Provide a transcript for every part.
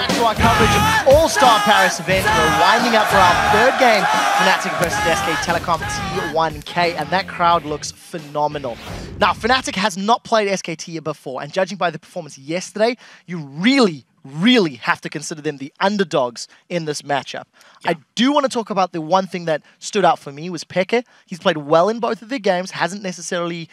back to our coverage of All-Star Paris event. We're winding up for our third game, Fnatic versus SK Telecom T1K, and that crowd looks phenomenal. Now, Fnatic has not played SKT before, and judging by the performance yesterday, you really have to consider them the underdogs in this matchup. Yeah. I do want to talk about the one thing that stood out for me was Peke. He's played well in both of their games, hasn't necessarily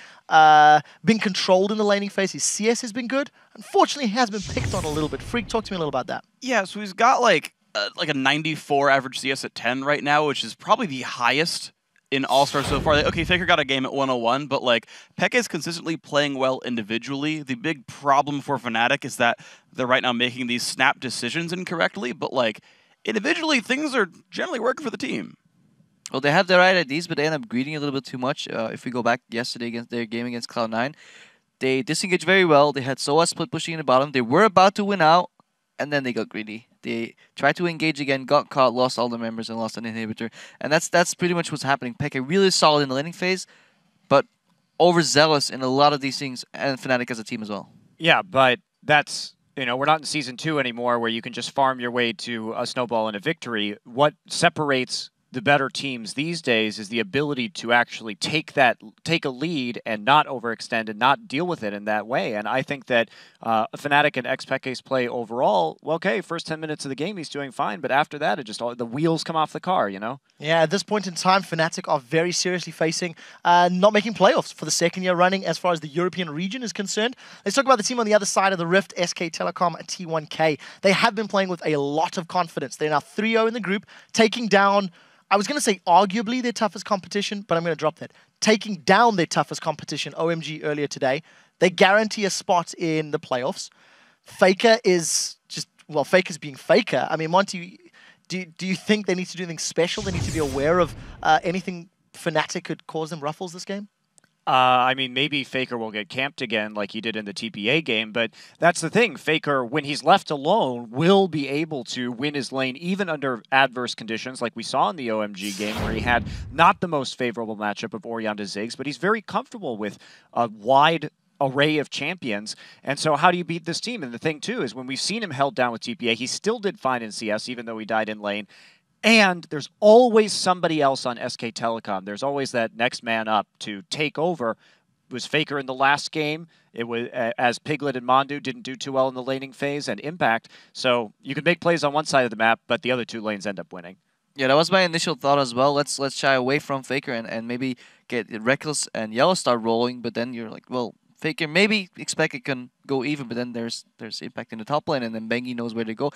been controlled in the laning phase. His CS has been good. Unfortunately, he has been picked on a little bit. Freak, talk to me a little about that. Yeah, so he's got like a 94 average CS at 10 right now, which is probably the highest in All-Star so far. Okay, Faker got a game at 101, but like Peke is consistently playing well individually. The big problem for Fnatic is that they're right now making these snap decisions incorrectly, but like individually things are generally working for the team. Well, they have the right ideas, but they end up greeding a little bit too much. If we go back yesterday against their game against Cloud9, they disengaged very well. They had Soa split pushing in the bottom. They were about to win out, and then they got greedy. They tried to engage again, got caught, lost all the members, and lost an inhibitor. And that's pretty much what's happening. Peke really solid in the laning phase, but overzealous in a lot of these things, and Fnatic as a team as well. Yeah, but that's, you know, we're not in Season 2 anymore where you can just farm your way to a snowball and a victory. What separates the better teams these days is the ability to actually take a lead and not overextend and not deal with it in that way. And I think that Fnatic and Xpeke's play overall, well, okay, first 10 minutes of the game he's doing fine, but after that it just the wheels come off the car, you know? Yeah, at this point in time, Fnatic are very seriously facing not making playoffs for the second year running as far as the European region is concerned. Let's talk about the team on the other side of the rift, SK Telecom T1K. They have been playing with a lot of confidence. They're now 3-0 in the group, taking down, I was going to say arguably their toughest competition, but I'm going to drop that. Taking down their toughest competition, OMG, earlier today. They guarantee a spot in the playoffs. Faker is just, well, Faker's being Faker. I mean, Monty, do you think they need to do anything special? They need to be aware of anything Fnatic could cause them ruffles this game? I mean, maybe Faker will get camped again like he did in the TPA game, but that's the thing. Faker, when he's left alone, will be able to win his lane even under adverse conditions like we saw in the OMG game where he had not the most favorable matchup of Orion to Ziggs, but he's very comfortable with a wide array of champions. And so how do you beat this team? And the thing, too, is when we've seen him held down with TPA, he still did fine in CS, even though he died in lane. And there's always somebody else on SK Telecom. There's always that next man up to take over. It was Faker in the last game. It was as Piglet and Mondu didn't do too well in the laning phase and Impact. So you can make plays on one side of the map, but the other two lanes end up winning. Yeah, that was my initial thought as well. Let's shy away from Faker and maybe get Reckless and Yellow start rolling. But then you're like, well, Faker maybe expect it can go even, but then there's Impact in the top lane, and then Bengi knows where to go.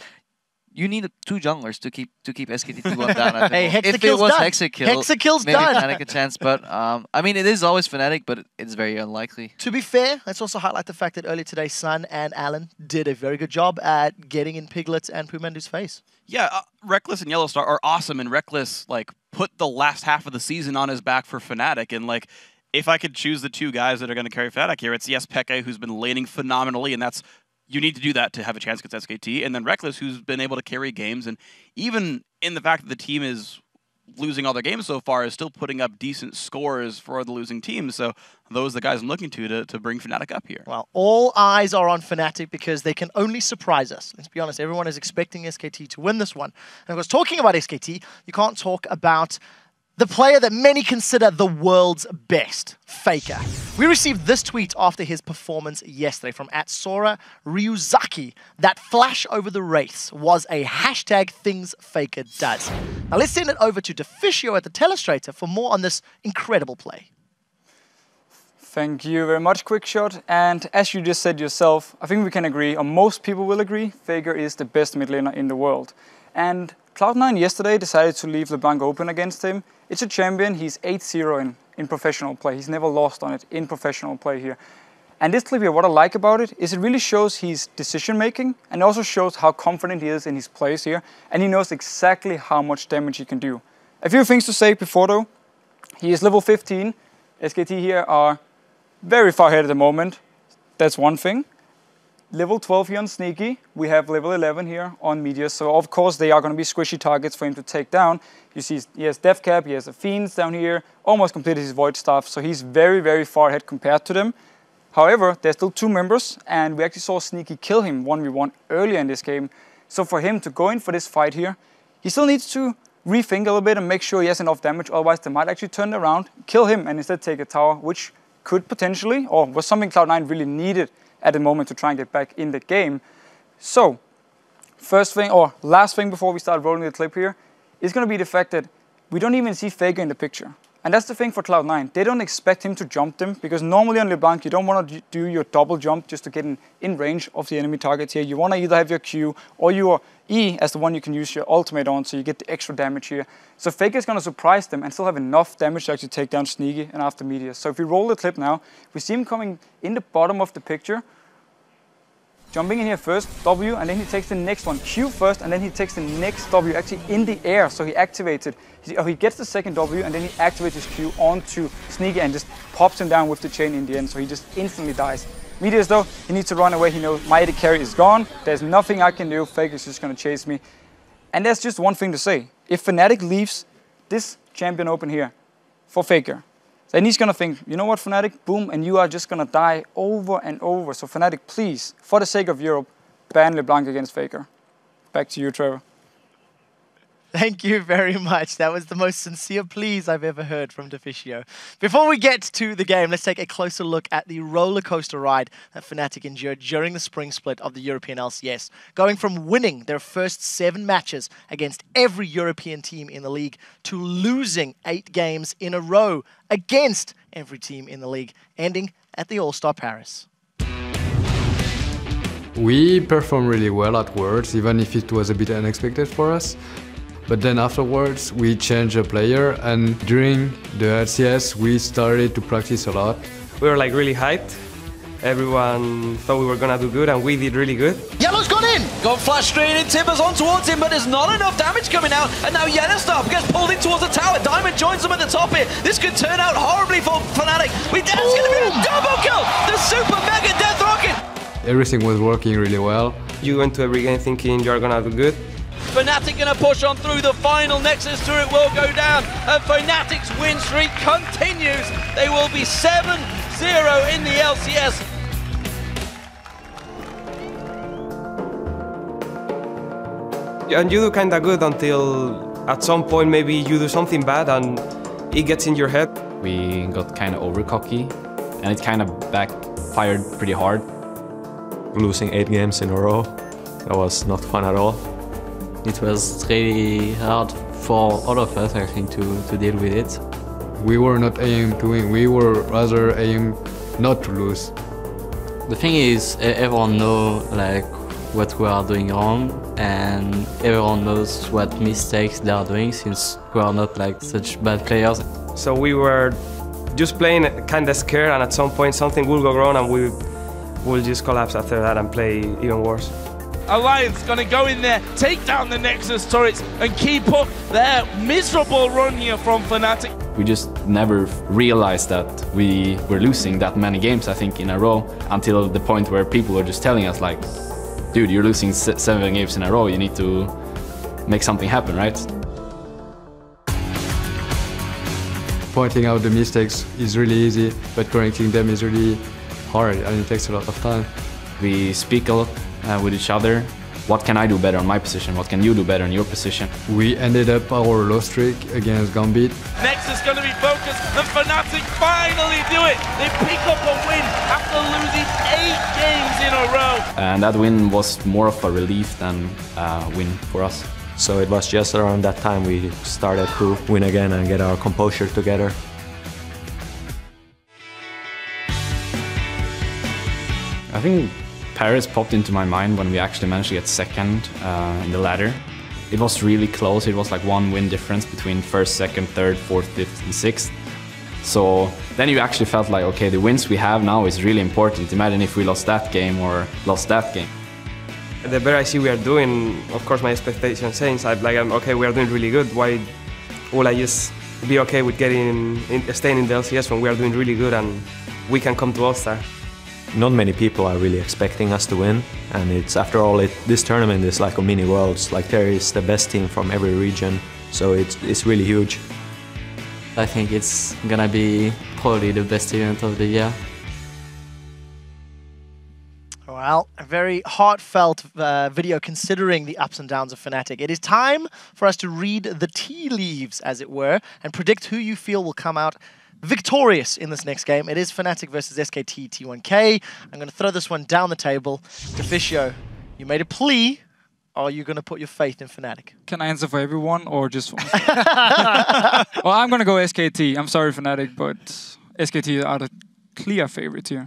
You need two junglers to keep SKT1 down. Hey, if it was done. Hexakill's maybe done. Fnatic a chance, but I mean, it is always Fnatic, but it's very unlikely. To be fair, let's also highlight the fact that earlier today, Sun and Alan did a very good job at getting in Piglet's and Pumandu's face. Yeah, Reckless and Yellowstar are awesome, and Reckless like put the last half of the season on his back for Fnatic, and like if I could choose the two guys that are going to carry Fnatic here, it's yes, Peke, who's been laning phenomenally, and that's you need to do that to have a chance against SKT, and then Reckless, who's been able to carry games, and even in the fact that the team is losing all their games so far, is still putting up decent scores for the losing team. So those are the guys I'm looking to bring Fnatic up here. Well, all eyes are on Fnatic because they can only surprise us. Let's be honest, everyone is expecting SKT to win this one. And of course, talking about SKT, you can't talk about the player that many consider the world's best, Faker. We received this tweet after his performance yesterday from @Sora Ryuzaki. That flash over the race was a #ThingsFakerDoes. Now let's send it over to Deficio at the Telestrator for more on this incredible play. Thank you very much, Quickshot. And as you just said yourself, I think we can agree, or most people will agree, Faker is the best mid laner in the world. And Cloud9 yesterday decided to leave LeBlanc open against him. It's a champion. He's 8-0 in professional play. He's never lost on it in professional play here. And this clip here, what I like about it is it really shows his decision-making and also shows how confident he is in his plays here. And he knows exactly how much damage he can do. A few things to say before though. He is level 15. SKT here are very far ahead at the moment. That's one thing. Level 12 here on Sneaky. We have level 11 here on Meteor. So of course they are going to be squishy targets for him to take down. You see he has Death Cap, he has the Fiends down here, almost completed his Void Staff. So he's very, very far ahead compared to them. However, there's still 2 members, and we actually saw Sneaky kill him 1v1 earlier in this game. So for him to go in for this fight here, he still needs to rethink a little bit and make sure he has enough damage, otherwise they might actually turn around, kill him, and instead take a tower, which could potentially, or was something Cloud9 really needed at the moment to try and get back in the game. So, first thing, or last thing before we start rolling the clip here, is going to be the fact that we don't even see Faker in the picture. And that's the thing for Cloud9. They don't expect him to jump them, because normally on LeBlanc you don't want to do your double jump just to get in range of the enemy targets here. You want to either have your Q or your E as the one you can use your ultimate on, so you get the extra damage here. So Faker is going to surprise them and still have enough damage to actually take down Sneaky and after Meteor. So if we roll the clip now, we see him coming in the bottom of the picture, jumping in here first, W, and then he takes the next one, Q first, and then he takes the next W actually in the air. So he activates it. He gets the second W, and then he activates his Q onto Sneaky and just pops him down with the chain in the end. So he just instantly dies. Meteors though, he needs to run away. He knows my AD carry is gone. There's nothing I can do. Faker's just going to chase me. And there's just one thing to say. If Fnatic leaves this champion open here for Faker, then he's going to think, you know what, Fnatic, boom, and you are just going to die over and over. So Fnatic, please, for the sake of Europe, ban LeBlanc against Faker. Back to you, Trevor. Thank you very much. That was the most sincere please I've ever heard from Deficio. Before we get to the game, let's take a closer look at the roller coaster ride that Fnatic endured during the spring split of the European LCS, going from winning their first 7 matches against every European team in the league to losing 8 games in a row against every team in the league, ending at the All-Star Paris. We performed really well at Worlds, even if it was a bit unexpected for us. But then afterwards, we changed the player, and during the LCS, we started to practice a lot. We were like really hyped. Everyone thought we were gonna do good, and we did really good. Yellow's gone in! Got flash straight in, Timbers on towards him, but there's not enough damage coming out, and now Yellowstar gets pulled in towards the tower. Diamond joins them at the top here. This could turn out horribly for Fnatic. That's gonna be a double kill! The super mega death rocket! Everything was working really well. You went to every game thinking you're gonna do good. Fnatic gonna push on through. The final Nexus turret will go down, and Fnatic's win streak continues. They will be 7-0 in the LCS. And you do kinda good until at some point maybe you do something bad and it gets in your head. We got kind of over cocky, and it kind of backfired pretty hard. Losing 8 games in a row, that was not fun at all. It was really hard for all of us, I think, to deal with it. We were not aiming to win, we were rather aiming not to lose. The thing is, everyone knows like what we are doing wrong, and everyone knows what mistakes they are doing, since we are not like such bad players. So we were just playing kinda scared, and at some point something will go wrong and we will just collapse after that and play even worse. Alliance gonna go in there, take down the Nexus turrets, and keep up their miserable run here from Fnatic. We just never realized that we were losing that many games, I think, in a row, until the point where people were just telling us like, dude, you're losing 7 games in a row, you need to make something happen, right? Pointing out the mistakes is really easy, but correcting them is really hard, and it takes a lot of time. We speak a lot with each other. What can I do better on my position? What can you do better in your position? We ended up our low streak against Gambit. Nexus gonna be focused, and Fnatic finally do it. They pick up a win after losing 8 games in a row. And that win was more of a relief than a win for us. So it was just around that time we started to win again and get our composure together. I think Paris popped into my mind when we actually managed to get second in the ladder. It was really close. It was like 1 win difference between first, second, third, fourth, fifth, and sixth. So then you actually felt like, okay, the wins we have now is really important. Imagine if we lost that game or lost that game. The better I see we are doing, of course my expectation changes. I'm okay, we are doing really good. Why will I just be okay with staying in the LCS when we are doing really good and we can come to All-Star? Not many people are really expecting us to win, and it's after all this tournament is like a mini Worlds. Like there is the best team from every region, so it's really huge. I think it's gonna be probably the best event of the year. Well, a very heartfelt video considering the ups and downs of Fnatic. It is time for us to read the tea leaves, as it were, and predict who you feel will come out victorious in this next game. It is Fnatic versus SKT T1K. I'm going to throw this one down the table. Deficio, you made a plea. Are you going to put your faith in Fnatic? Can I answer for everyone or just for me? Well, I'm going to go SKT. I'm sorry, Fnatic, but SKT are the clear favorites here.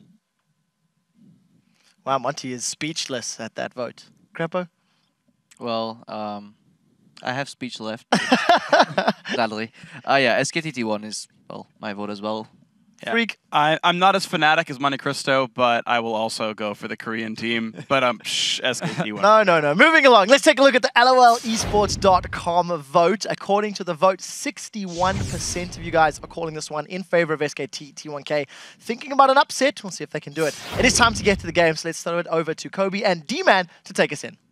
Wow, Monty is speechless at that vote. Crepo? Well, I have speech left. Gladly. Yeah, SKT T1 is, well, my vote as well. Yeah. Freak. I'm not as fanatic as Monte Cristo, but I will also go for the Korean team. But SKT1. No. Moving along. Let's take a look at the LOLesports.com vote. According to the vote, 61% of you guys are calling this one in favor of SKT T1K. Thinking about an upset. We'll see if they can do it. It is time to get to the game, so let's throw it over to Kobe and D-Man to take us in.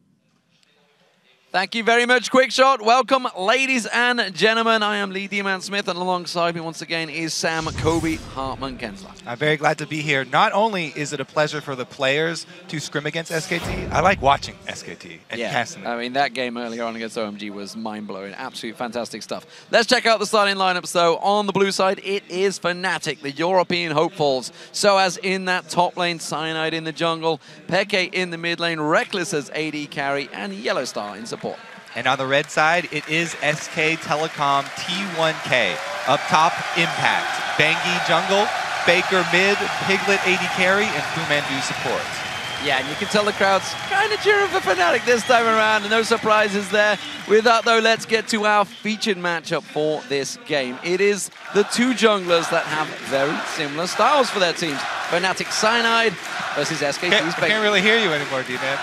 Thank you very much, Quickshot. Welcome, ladies and gentlemen. I am Lee D-Man Smith, and alongside me once again is Sam Kobe Hartman Kensler. I'm very glad to be here. Not only is it a pleasure for the players to scrim against SKT, I like watching SKT and casting them. I mean, that game earlier on against OMG was mind-blowing. Absolute fantastic stuff. Let's check out the starting lineups, though. On the blue side, it is Fnatic, the European hopefuls. So as in that top lane, Cyanide in the jungle, Peke in the mid lane, Reckless as AD carry, and Yellowstar in support. And on the red side, it is SK Telecom T1K. Up top, Impact. Bangi jungle, Faker mid, Piglet AD carry, and Fumandu support. Yeah, and you can tell the crowd's kind of cheering for Fnatic this time around, and no surprises there. With that, though, let's get to our featured matchup for this game. It is the two junglers that have very similar styles for their teams. Fnatic Cyanide versus SKT's I can't really hear you anymore, D-Man.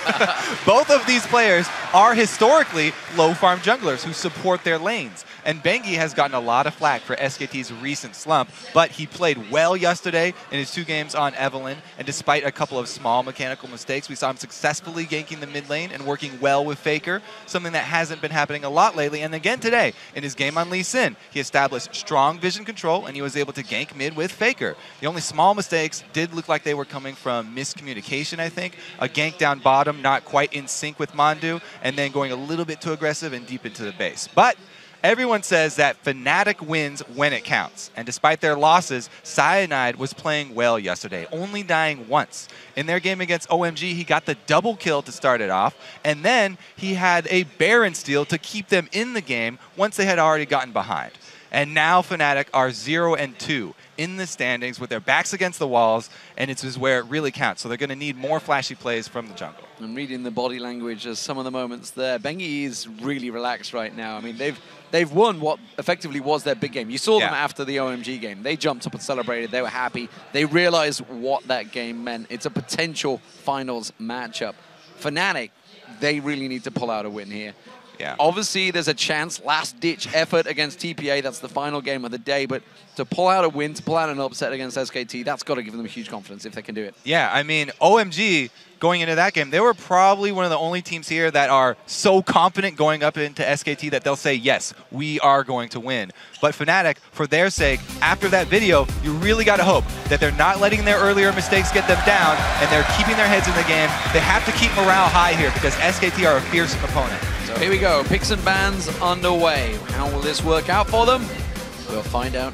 Both of these players are historically low farm junglers who support their lanes. And Bangi has gotten a lot of flack for SKT's recent slump, but he played well yesterday in his 2 games on Evelynn, and despite a couple of small mechanical mistakes, we saw him successfully ganking the mid lane and working well with Faker, something that hasn't been happening a lot lately. And again today, in his game on Lee Sin, he established strong vision control, and he was able to gank mid with Faker. The only small mistakes did look like they were coming from miscommunication, I think. A gank down bottom, not quite in sync with Mandu, and then going a little bit too aggressive and deep into the base. But everyone says that Fnatic wins when it counts. And despite their losses, Cyanide was playing well yesterday, only dying once. In their game against OMG, he got the double kill to start it off, and then he had a Baron steal to keep them in the game once they had already gotten behind. And now Fnatic are 0-2 in the standings with their backs against the walls, and it's just where it really counts. So they're going to need more flashy plays from the jungle. And reading the body language as some of the moments there, Bangi is really relaxed right now. I mean, they've won what effectively was their big game. You saw them after the OMG game. They jumped up and celebrated. They were happy. They realized what that game meant. It's a potential finals matchup. Fnatic, they really need to pull out a win here. Yeah. Obviously, there's a chance, last-ditch effort against TPA. That's the final game of the day. But to pull out a win, to pull out an upset against SKT, that's got to give them huge confidence if they can do it. Yeah, I mean, OMG, going into that game, they were probably one of the only teams here that are so confident going up into SKT that they'll say, yes, we are going to win. But Fnatic, for their sake, after that video, you really got to hope that they're not letting their earlier mistakes get them down and they're keeping their heads in the game. They have to keep morale high here because SKT are a fearsome opponent. So here we go, picks and bans underway. How will this work out for them? We'll find out.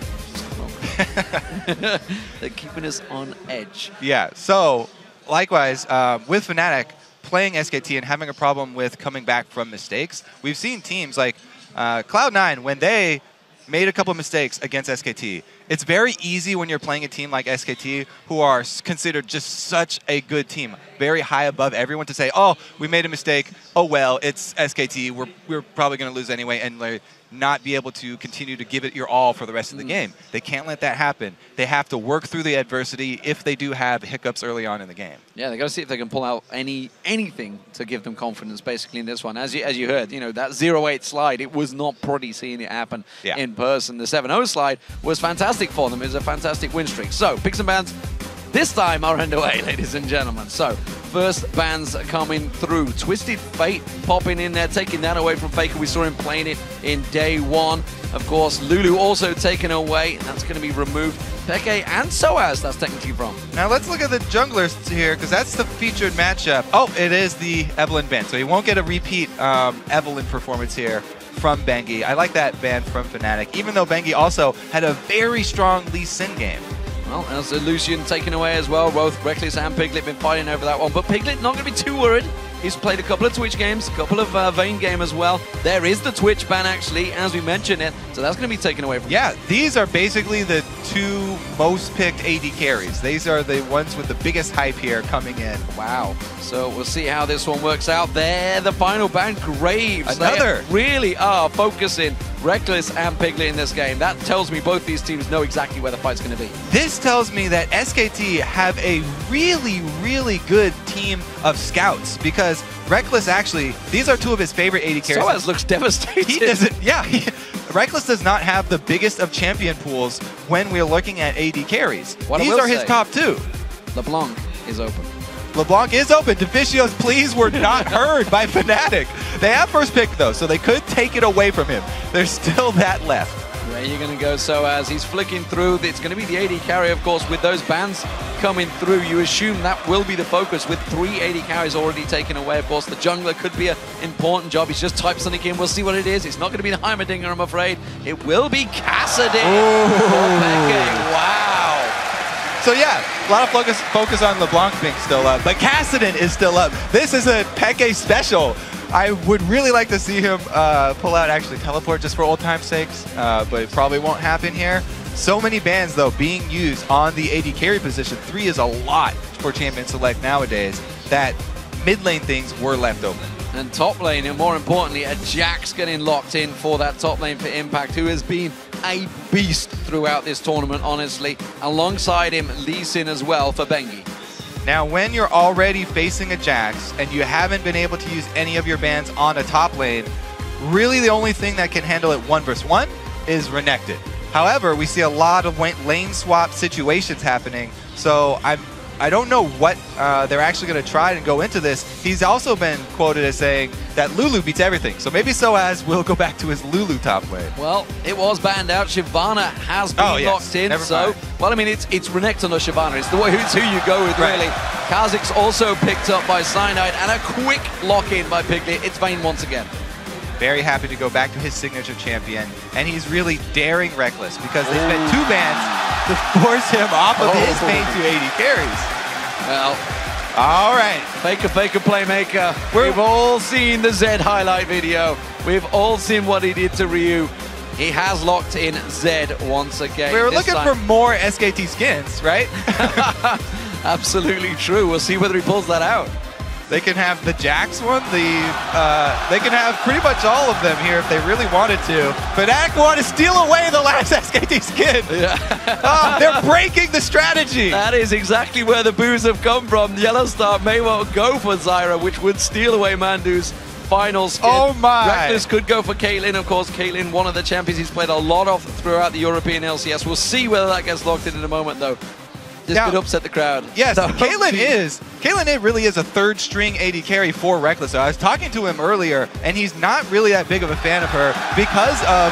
They're keeping us on edge. Yeah, so likewise, with Fnatic playing SKT and having a problem with coming back from mistakes, we've seen teams like Cloud9, when they made a couple of mistakes against SKT, it's very easy when you're playing a team like SKT, who are considered just such a good team, very high above everyone, to say, oh, we made a mistake, oh well, it's SKT, we're probably going to lose anyway, and like, not be able to continue to give it your all for the rest of the game. They can't let that happen. They have to work through the adversity if they do have hiccups early on in the game. Yeah, they got to see if they can pull out anything to give them confidence, basically, in this one. As you heard, you know, that 0-8 slide, it was not pretty seeing it happen in person. The 7-0 slide was fantastic for them. It was a fantastic win streak. So, picks and bans this time are underway, ladies and gentlemen. So, first bans coming through. Twisted Fate popping in there, taking that away from Faker. We saw him playing it in day one. Of course, Lulu also taken away. That's going to be removed. Peke and Soaz, that's technically from. Now let's look at the junglers here, because that's the featured matchup. Oh, it is the Evelyn ban, so he won't get a repeat Evelyn performance here from Bengi. I like that ban from Fnatic, even though Bengi also had a very strong Lee Sin game. Well, there's a Lucian taken away as well. Both Reckless and Piglet been fighting over that one, but Piglet not going to be too worried. He's played a couple of Twitch games, a couple of Vayne game as well. There is the Twitch ban, actually, as we mentioned it. So that's going to be taken away from him. Yeah, these are basically the two most picked AD carries. These are the ones with the biggest hype here coming in. Wow. So we'll see how this one works out. There, the final ban, Graves. Another. They really are focusing Reckless and Piglet in this game. That tells me both these teams know exactly where the fight's going to be. This tells me that SKT have a really, really good team of scouts, because Reckless actually, these are two of his favorite AD carries. Soaz looks devastated. He doesn't, yeah. Reckless does not have the biggest of champion pools when we're looking at AD carries. These are his top two. LeBlanc is open. LeBlanc is open. Deficio's pleas were not heard by Fnatic. They have first pick, though, so they could take it away from him. There's still that left. Where are you going to go, Soaz? He's flicking through. It's going to be the AD carry, of course, with those bans coming through. You assume that will be the focus with 3 AD carries already taken away. Of course, the jungler could be an important job. He's just typed something in. We'll see what it is. It's not going to be the Heimerdinger, I'm afraid. It will be Kassadin. Wow. So yeah, a lot of focus on LeBlanc being still up, but Kassadin is still up. This is a Peke special. I would really like to see him pull out actually teleport just for old time's sakes, but it probably won't happen here. So many bans, though, being used on the AD carry position. 3 is a lot for Champion Select nowadays, that mid lane things were left open. And top lane, and more importantly, a Jax getting locked in for that top lane for Impact, who has been a beast throughout this tournament, honestly. Alongside him, Lee Sin as well for Bengi. Now, when you're already facing a Jax and you haven't been able to use any of your bans on a top lane, really the only thing that can handle it 1 versus 1 is Renekton. However, we see a lot of lane swap situations happening, so I don't know what they're actually going to try and go into this. He's also been quoted as saying that Lulu beats everything, so maybe Soaz will go back to his Lulu top lane. Well, it was banned out. Shyvana has been locked in, well, I mean, it's Renekton or Shyvana. It's who you go with, really. Kha'Zix's also picked up by Cyanide, and a quick lock-in by Piglet. It's Vayne once again. Very happy to go back to his signature champion, and he's really daring Reckless, because they spent 2 bans to force him off of his main 2 AD carries. Well, all right. Faker, playmaker. We've all seen the Zed highlight video. We've all seen what he did to Ryu. He has locked in Zed once again. We were looking for more SKT skins, right? Absolutely true. We'll see whether he pulls that out. They can have the Jax one. They can have pretty much all of them here if they really wanted to. Fnatic want to steal away the last SKT skin. Yeah. They're breaking the strategy. That is exactly where the boos have come from. Yellowstar may well go for Zyra, which would steal away Mandu's final skin. Oh my! Reckless could go for Caitlyn. Of course, Caitlyn, one of the champions he's played a lot of throughout the European LCS. We'll see whether that gets locked in a moment, though. This could upset the crowd. Yes, so, Caitlyn really is a 3rd string AD carry for Reckless. So I was talking to him earlier, and he's not really that big of a fan of her because of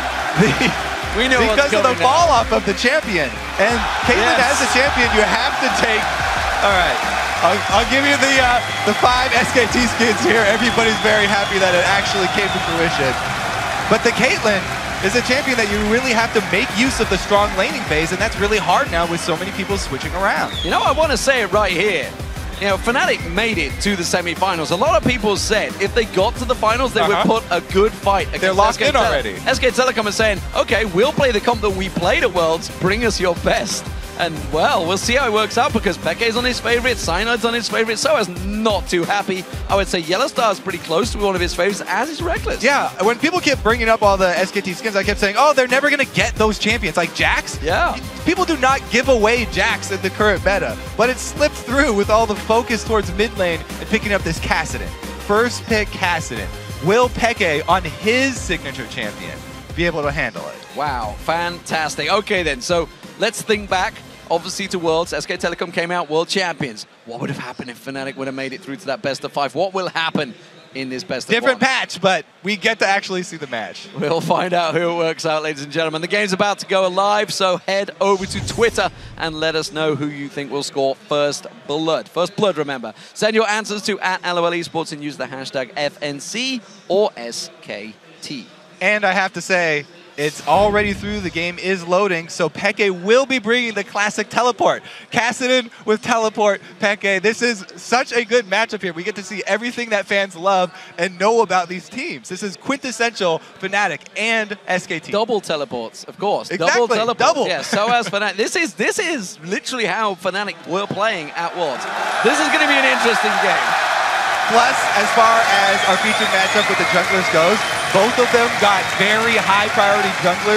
the fall off of the champion. And Caitlyn as a champion, you have to take. All right, I'll give you the 5 SKT skins here. Everybody's very happy that it actually came to fruition. But the Caitlyn is a champion that you really have to make use of the strong laning phase, and that's really hard now with so many people switching around. You know, I want to say it right here. You know, Fnatic made it to the semi-finals. A lot of people said if they got to the finals, they would put a good fight against They're locked in already. SK Telecom is saying, okay, we'll play the comp that we played at Worlds, bring us your best. And, well, we'll see how it works out, because Peke's on his favorite, Cyanide's on his favorite, Soaz not too happy. I would say Yellowstar's pretty close to one of his favorites, as is Reckless. Yeah, when people kept bringing up all the SKT skins, I kept saying, oh, they're never going to get those champions, like Jax. Yeah. People do not give away Jax in the current meta, but it slipped through with all the focus towards mid lane and picking up this Kassadin. First pick Kassadin. Will Peke, on his signature champion, be able to handle it? Wow, fantastic. Okay, then, so let's think back, obviously, to Worlds. SK Telecom came out world champions. What would have happened if Fnatic would have made it through to that best of 5? What will happen in this best of Different one. patch, but we get to actually see the match. We'll find out who it works out, ladies and gentlemen. The game's about to go live, so head over to Twitter and let us know who you think will score first blood. First blood, remember. Send your answers to @LOL Esports and use the hashtag FNC or SKT. And I have to say, it's already through. The game is loading, so Peke will be bringing the classic teleport. Cassidy with teleport, Peke. This is such a good matchup here. We get to see everything that fans love and know about these teams. This is quintessential Fnatic and SKT. Double teleports, of course. Exactly. Double teleports. Double. Yeah, so as Fnatic. This is literally how Fnatic were playing at Worlds. This is going to be an interesting game. Plus, as far as our featured matchup with the junglers goes, both of them got very high priority junglers.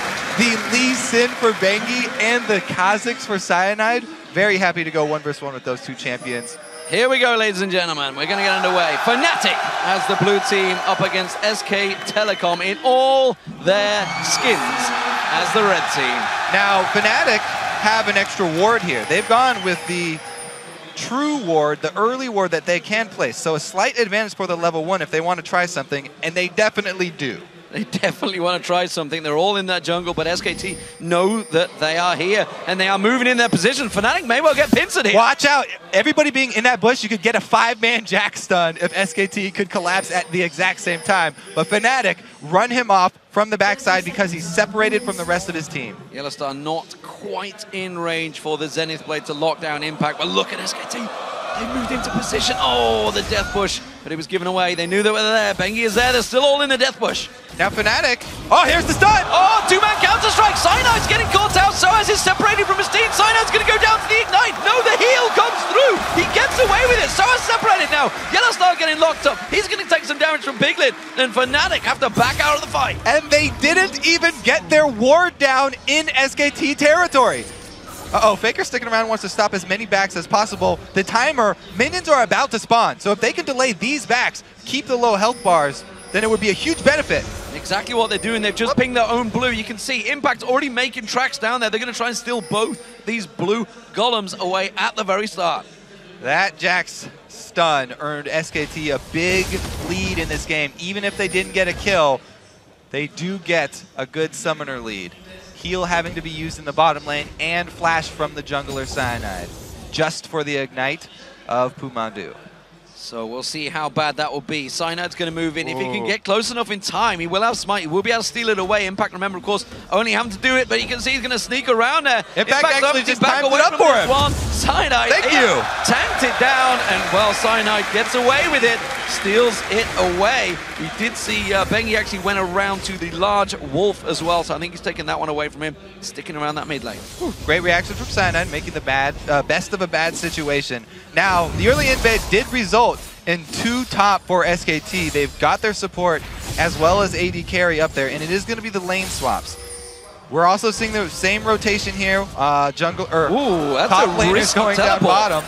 The Lee Sin for Bengi and the Kha'Zix for Cyanide. Very happy to go 1v1 with those two champions. Here we go, ladies and gentlemen. We're going to get underway. Fnatic as the blue team up against SK Telecom in all their skins as the red team. Now, Fnatic have an extra ward here. They've gone with the true ward, the early ward that they can place. So a slight advantage for the level 1 if they want to try something, and they definitely do. They definitely want to try something. They're all in that jungle, but SKT know that they are here, and they are moving in their position. Fnatic may well get pincered here. Watch out. Everybody being in that bush, you could get a 5-man Jack stun if SKT could collapse at the exact same time. But Fnatic run him off from the backside because he's separated from the rest of his team. Yellowstar not quite in range for the Zenith Blade to lock down Impact, but look at SKT. They moved into position. Oh, the death bush, but it was given away. They knew they were there. Bengi is there. They're still all in the death bush. Now Fnatic. Oh, here's the stun. Oh, two-man counter-strike. Cyanide's getting caught out. Soaz is separated from his team. Cyanide's going to go down to the Ignite. No, the heal comes through. He gets away with it. Soaz separated now. Yellowstar getting locked up. He's going to take some damage from Piglet. And Fnatic have to back out of the fight. And they didn't even get their ward down in SKT territory. Uh-oh, Faker sticking around wants to stop as many backs as possible. The timer, minions are about to spawn. So if they can delay these backs, keep the low health bars, then it would be a huge benefit. Exactly what they're doing. They've just pinged their own blue. You can see Impact already making tracks down there. They're going to try and steal both these blue golems away at the very start. That Jack's stun earned SKT a big lead in this game. Even if they didn't get a kill, they do get a good summoner lead. Heal having to be used in the bottom lane and flash from the jungler Cyanide, just for the ignite of Pumandu. So we'll see how bad that will be. Cyanide's going to move in. If he can get close enough in time, he will have Smite. He will be able to steal it away. Impact, remember, of course, only having to do it, but you can see he's going to sneak around there. Impact actually just back timed away it up from for this him. one. Cyanide tanked it down, and, well, Cyanide gets away with it, steals it away. We did see Bengi actually went around to the large wolf as well, so I think he's taking that one away from him, sticking around that mid lane. Great reaction from Cyanide, making the best of a bad situation. Now, the early invade did result in 2 top for SKT. They've got their support as well as AD carry up there, and it is going to be the lane swaps. We're also seeing the same rotation here. Jungle or that's top a laners going down bottom.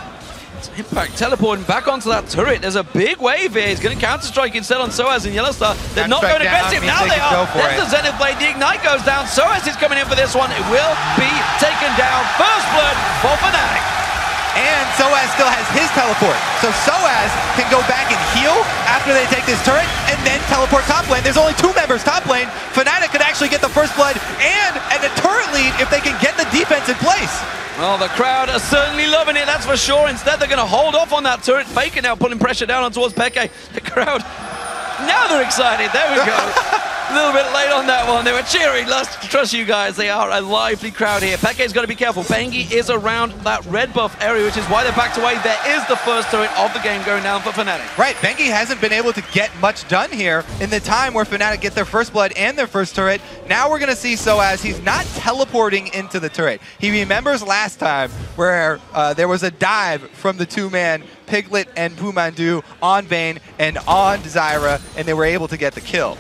Impact teleporting back onto that turret. There's a big wave here. He's going to counter-strike instead on Soaz and Yellowstar. They're not going aggressive. Now they are. There's the Zenith Blade. The Ignite goes down. Soaz is coming in for this one. It will be taken down. First blood for Fnatic. And Soaz still has his teleport. So Soaz can go back and heal after they take this turret and then teleport top lane. There's only 2 members top lane. Fnatic could actually get the first blood and a turret lead if they can get the defense in place. Well, the crowd are certainly loving it, that's for sure. Instead, they're going to hold off on that turret. Faker now putting pressure down on towards Peke. The crowd, now they're excited. There we go. A little bit late on that one. They were cheering. Let's trust you guys. They are a lively crowd here. Peke's got to be careful. Bengi is around that red buff area, which is why they're backed away. There is the first turret of the game going down for Fnatic. Right, Bengi hasn't been able to get much done here in the time where Fnatic get their first blood and their first turret. Now we're going to see Soaz. He's not teleporting into the turret. He remembers last time where there was a dive from the 2-man Piglet and Pumandu on Vayne and on Zyra, and they were able to get the kill.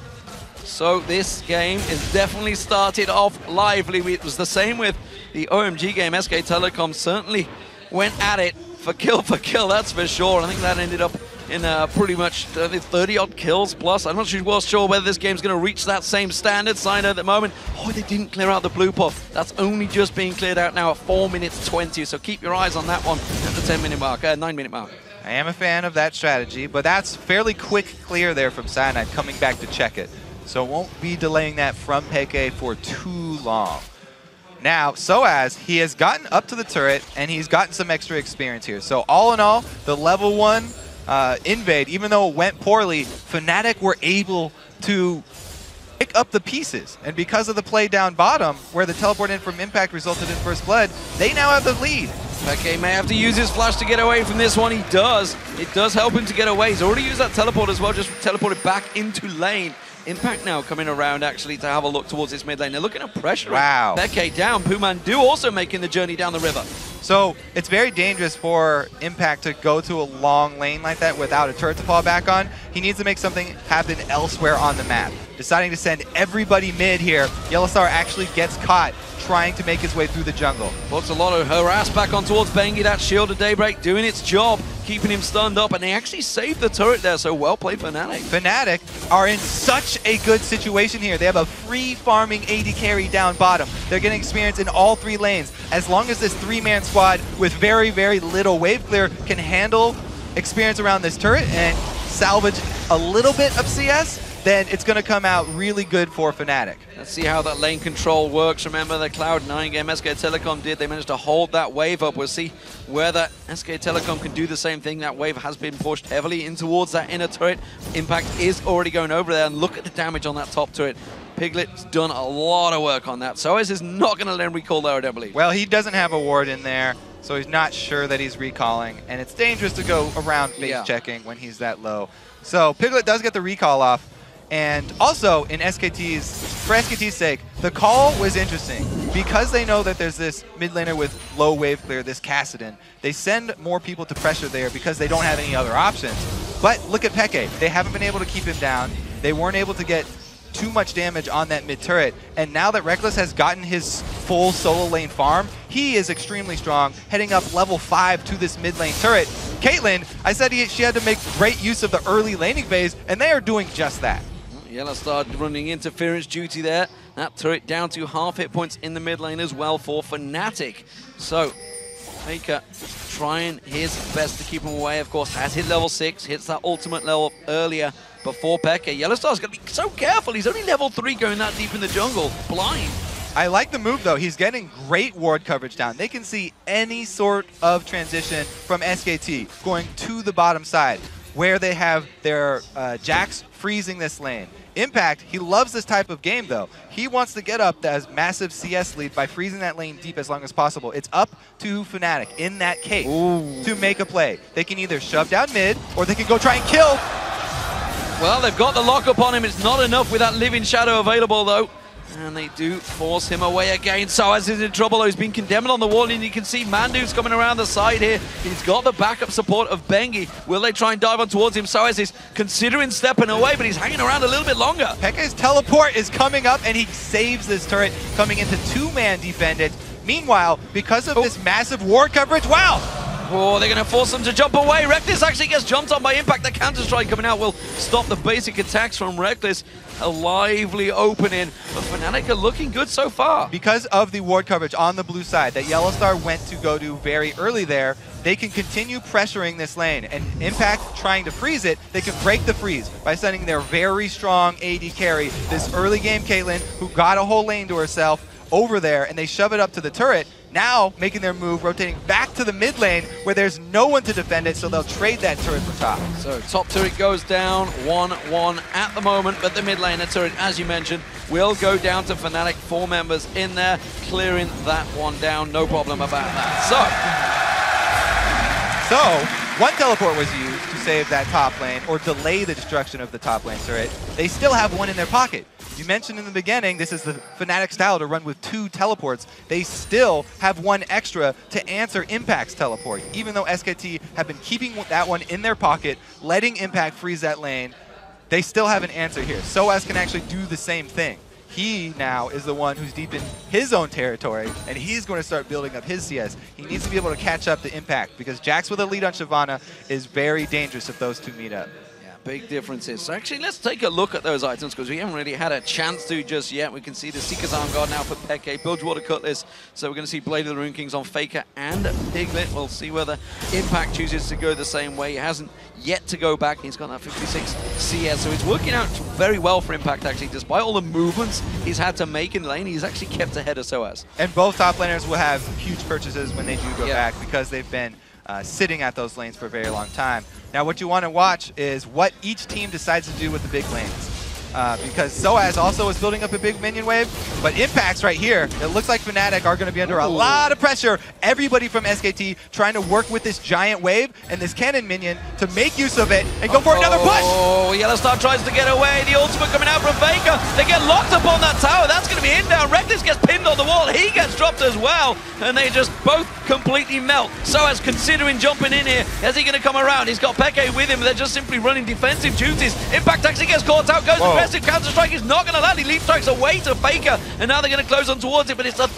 So this game is definitely started off lively. It was the same with the OMG game. SK Telecom certainly went at it for kill, that's for sure. I think that ended up in pretty much 30-odd kills plus. I'm not sure whether this game's going to reach that same standard sign at the moment. Oh, they didn't clear out the blue puff. That's only just being cleared out now at 4 minutes 20. So keep your eyes on that one at the 10-minute mark, 9-minute mark. I am a fan of that strategy, but that's fairly quick clear there from Cyanide coming back to check it. So won't be delaying that from Peke for too long. Now, Soaz, he has gotten up to the turret, and he's gotten some extra experience here. So all in all, the level 1 invade, even though it went poorly, Fnatic were able to pick up the pieces. And because of the play down bottom, where the teleport in from Impact resulted in first blood, they now have the lead. Peke may have to use his flash to get away from this one. He does. It does help him to get away. He's already used that teleport as well, just teleported back into lane. Impact now coming around actually to have a look towards this mid lane. They're looking at pressure. Wow. Peke down. Pumandu also making the journey down the river. So it's very dangerous for Impact to go to a long lane like that without a turret to fall back on. He needs to make something happen elsewhere on the map. Deciding to send everybody mid here, Yellowstar actually gets caught trying to make his way through the jungle. Puts a lot of harass back on towards Bengi. That shield of Daybreak doing its job, keeping him stunned up, and they actually saved the turret there, so well played Fnatic. Fnatic are in such a good situation here. They have a free farming AD carry down bottom. They're getting experience in all 3 lanes. As long as this 3-man squad with very, very little wave clear can handle experience around this turret and salvage a little bit of CS, then it's going to come out really good for Fnatic. Let's see how that lane control works. Remember the Cloud9 game SK Telecom did. They managed to hold that wave up. We'll see whether SK Telecom can do the same thing. That wave has been pushed heavily in towards that inner turret. Impact is already going over there, and look at the damage on that top turret. Piglet's done a lot of work on that. So is not going to let him recall there, I don't believe. Well, he doesn't have a ward in there, so he's not sure that he's recalling, and it's dangerous to go around face checking when he's that low. So Piglet does get the recall off. And also, for SKT's sake, the call was interesting. Because they know that there's this mid laner with low wave clear, this Kassadin, they send more people to pressure there because they don't have any other options. But look at Peke. They haven't been able to keep him down. They weren't able to get too much damage on that mid turret. And now that Reckless has gotten his full solo lane farm, he is extremely strong, heading up level 5 to this mid lane turret. Caitlyn, I said she had to make great use of the early laning phase, and they are doing just that. Yellowstar running interference duty there. That turret down to half hit points in the mid lane as well for Fnatic. So, Faker trying his best to keep him away. Of course, has hit level 6, hits that ultimate level earlier before Peke. Yellowstar's going to be so careful. He's only level 3 going that deep in the jungle, blind. I like the move, though. He's getting great ward coverage down. They can see any sort of transition from SKT going to the bottom side, where they have their Jax freezing this lane. Impact, he loves this type of game, though. He wants to get up that massive CS lead by freezing that lane deep as long as possible. It's up to Fnatic in that case to make a play. They can either shove down mid, or they can go try and kill. Well, they've got the lock-up on him. It's not enough with that Living Shadow available, though. And they do force him away again. Soaz is in trouble, though. He's been condemned on the wall, and you can see Mandu's coming around the side here. He's got the backup support of Bengi. Will they try and dive on towards him? Soaz is considering stepping away, but he's hanging around a little bit longer. Peke's teleport is coming up, and he saves this turret, coming into 2-man defended. Meanwhile, because of this massive ward coverage, wow! Oh, they're going to force him to jump away. Reckless actually gets jumped on by Impact. The counter-strike coming out will stop the basic attacks from Reckless. A lively opening, but Fnatic are looking good so far. Because of the ward coverage on the blue side that Yellowstar went to go to very early there, they can continue pressuring this lane. And Impact trying to freeze it, they can break the freeze by sending their very strong AD carry, this early game Caitlyn, who got a whole lane to herself, over there, and they shove it up to the turret. Now making their move, rotating back to the mid lane where there's no one to defend it, so they'll trade that turret for top. So top turret goes down 1-1 at the moment, but the mid lane turret, as you mentioned, will go down to Fnatic. 4 members in there, clearing that one down, no problem about that. So one teleport was used to save that top lane or delay the destruction of the top lane turret. They still have one in their pocket. You mentioned in the beginning, this is the Fnatic style to run with 2 teleports. They still have 1 extra to answer Impact's teleport. Even though SKT have been keeping that one in their pocket, letting Impact freeze that lane, they still have an answer here. Soaz can actually do the same thing. He now is the one who's deep in his own territory, and he's going to start building up his CS. He needs to be able to catch up to Impact, because Jax with a lead on Shyvana is very dangerous if those two meet up. Yeah, Big differences. So actually, let's take a look at those items because we haven't really had a chance to just yet. We can see the Seeker's Arm Guard now for Peke, Bilgewater Cutlass. So we're going to see Blade of the Rune Kings on Faker and Piglet. We'll see whether Impact chooses to go the same way. He hasn't yet to go back. He's got that 56 CS, so it's working out very well for Impact actually. Despite all the movements he's had to make in lane, he's actually kept ahead of SOAS. And both top laners will have huge purchases when they do go back because they've been sitting at those lanes for a very long time. Now what you want to watch is what each team decides to do with the big lanes. Because SOAS also is building up a big minion wave, but Impact's right here. It looks like Fnatic are going to be under a lot of pressure. Everybody from SKT trying to work with this giant wave and this cannon minion to make use of it and go for another push! Oh, Yellowstar tries to get away. The ultimate coming out from Faker. They get locked up on that tower. That's going to be in down. Reckless gets pinned on the wall. He gets dropped as well. And they just both completely melt. SOAS considering jumping in here. Is he going to come around? He's got Peke with him. They're just simply running defensive duties. Impact actually gets caught out. Goes aggressive. Counter-strike is not going to land. He leap strikes away to Faker. And now they're going to close on towards it. But it's a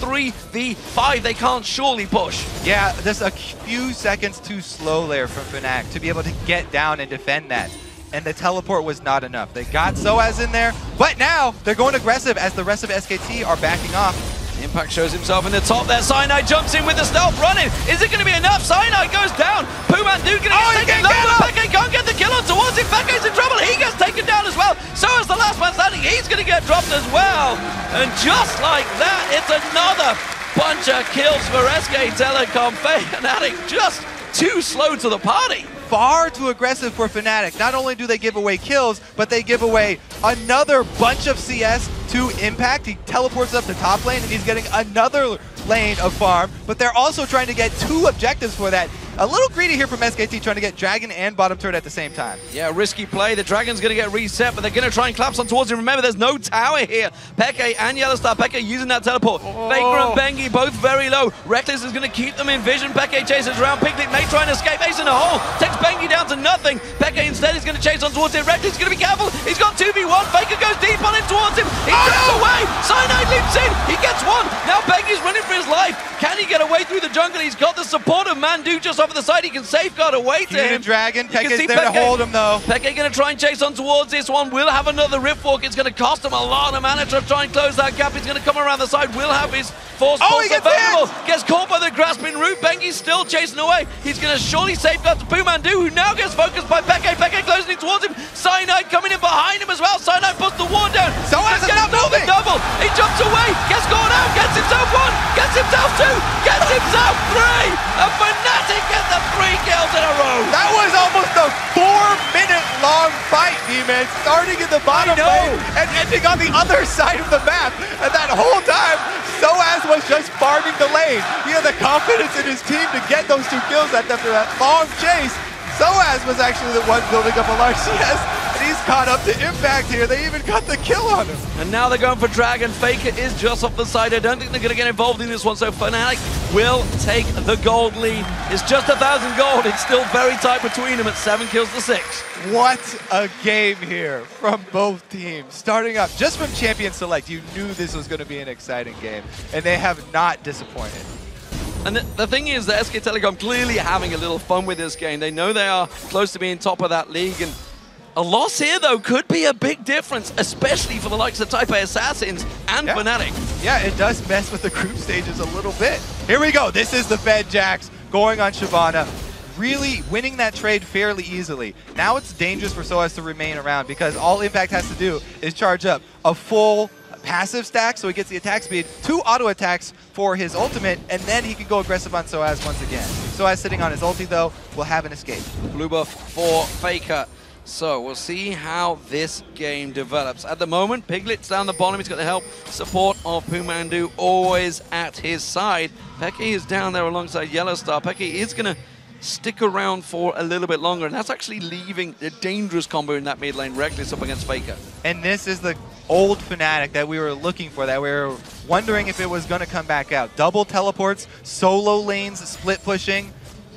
3v5. They can't surely push. Yeah, just a few seconds too slow there from Fnatic to be able to get down and defend that. And the teleport was not enough. They got SOAS in there, but now they're going aggressive as the rest of SKT are backing off. Impact shows himself in the top there. Cyanide jumps in with the stealth running. Is it going to be enough? Cyanide goes down. Pumandu going to get taken low, but Peke can't get the kill on towards him. Peke's in trouble. He gets taken down as well. So is the last man standing. He's going to get dropped as well. And just like that, it's another bunch of kills for SK Telecom. Fnatic just too slow to the party. Far too aggressive for Fnatic. Not only do they give away kills, but they give away another bunch of CS to Impact. He teleports up the top lane and he's getting another lane of farm, but they're also trying to get 2 objectives for that. A little greedy here from SKT trying to get Dragon and bottom turret at the same time. Yeah, risky play. The Dragon's going to get reset, but they're going to try and collapse on towards him. Remember, there's no tower here. Peke and Yellowstar. Peke using that teleport. Faker and Bengi both very low. Reckless is going to keep them in vision. Peke chases around. Piglet may try and escape. Ace in the hole. Takes Bengi down to nothing. Peke instead is going to chase on towards him. Reckless is going to be careful. He's got 2v1. Faker goes deep on him towards him. He jumps away. Cyanide leaps in. He gets one. Now Bengi's running for his life. Can he get away through the jungle? He's got the support of Mandu just off the side. He can safeguard away to him. Dragon. Peke's there to hold him though. Peke going to try and chase on towards this one. Will have another Rift Walk. It's going to cost him a lot of mana to try and close that gap. He's going to come around the side. Will have his force pulse available. Gets caught by the grasping root. Bengi's still chasing away. He's going to surely safeguard to Pumandu, who now gets focused by Peke. Peke closing in towards him. Cyanide coming in behind him as well. Cyanide puts the ward down. SOAS is not moving. Double. He jumps away. Gets caught out. Gets himself 1. Gets himself 2. Gets himself 3. And Fnatic get the 3 kills in a row. That was almost a 4-minute long fight, D-Man, starting in the bottom lane and ending on the other side of the map. And that whole time, SOAS was just farming the lane. He had the confidence in his team to get those 2 kills after that long chase. SOAS was actually the one building up a large CS, and he's caught up to Impact here. They even got the kill on him. And now they're going for Dragon. Faker is just off the side. I don't think they're going to get involved in this one, so Fnatic will take the gold lead. It's just 1,000 gold. It's still very tight between them at 7 kills to 6. What a game here from both teams. Starting up just from Champion Select, you knew this was going to be an exciting game, and they have not disappointed. And the thing is that SK Telecom clearly having a little fun with this game. They know they are close to being top of that league, and a loss here, though, could be a big difference, especially for the likes of Type A Assassins and Fnatic. Yeah, it does mess with the group stages a little bit. Here we go. This is the Fed Jax going on Shyvana, really winning that trade fairly easily. Now it's dangerous for SOAS to remain around because all Impact has to do is charge up a full passive stack so he gets the attack speed, 2 auto attacks for his ultimate, and then he can go aggressive on SOAS once again. SOAS sitting on his ulti though will have an escape. Blue buff for Faker. So we'll see how this game develops. At the moment, Piglet's down the bottom. He's got the help, support of Pumandu always at his side. Peke is down there alongside Yellowstar. Peke is going to stick around for a little bit longer, and that's actually leaving a dangerous combo in that mid lane, Reckless up against Faker. And this is the old Fnatic that we were looking for, that we were wondering if it was going to come back out. Double teleports, solo lanes, split pushing.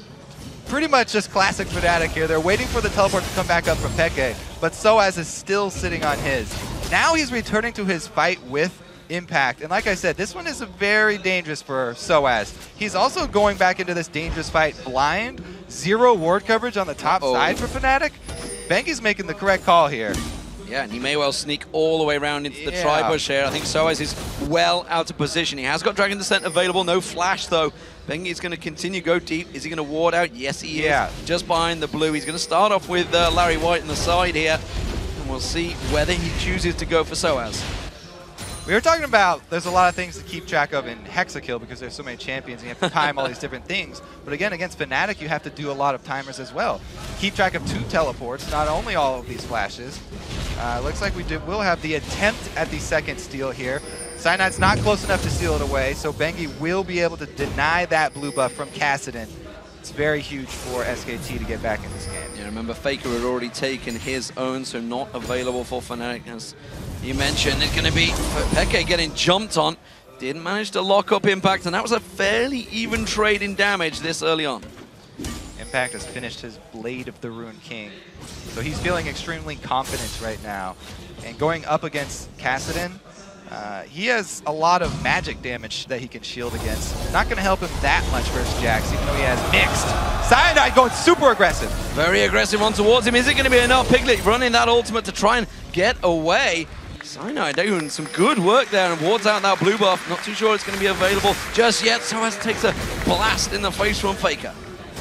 Pretty much just classic Fnatic here. They're waiting for the teleport to come back up from Peke, but SOAS is still sitting on his. Now he's returning to his fight with Impact, and like I said, this one is very dangerous for SOAS. He's also going back into this dangerous fight blind, 0 ward coverage on the top side for Fnatic. Bengi's making the correct call here. Yeah, and he may well sneak all the way around into the tri-bush here. I think Soaz is well out of position. He has got Dragon Descent available, no flash though. Bengi is going to continue go deep. Is he going to ward out? Yes, he is. Just behind the blue. He's going to start off with Larry White on the side here. And we'll see whether he chooses to go for Soaz. We were talking about there's a lot of things to keep track of in Hexakill because there's so many champions and you have to time all these different things. But again, against Fnatic, you have to do a lot of timers as well. Keep track of 2 teleports, not only all of these flashes. Looks like will have the attempt at the second steal here. Cyanide's not close enough to steal it away, so Bengi will be able to deny that blue buff from Kassadin. It's very huge for SKT to get back in this game. Yeah, remember Faker had already taken his own, so not available for Fnatic. As you mentioned, it's going to be Peke getting jumped on. Didn't manage to lock up Impact, and that was a fairly even trade in damage this early on. Impact has finished his Blade of the Ruined King, so he's feeling extremely confident right now. And going up against Kassadin, he has a lot of magic damage that he can shield against. Not going to help him that much versus Jax, even though he has mixed. Cyanide going super aggressive. Very aggressive on towards him. Is it going to be enough? Piglet running that ultimate to try and get away. Cyanide doing some good work there and wards out that blue buff. Not too sure it's going to be available just yet. Soaz takes a blast in the face from Faker.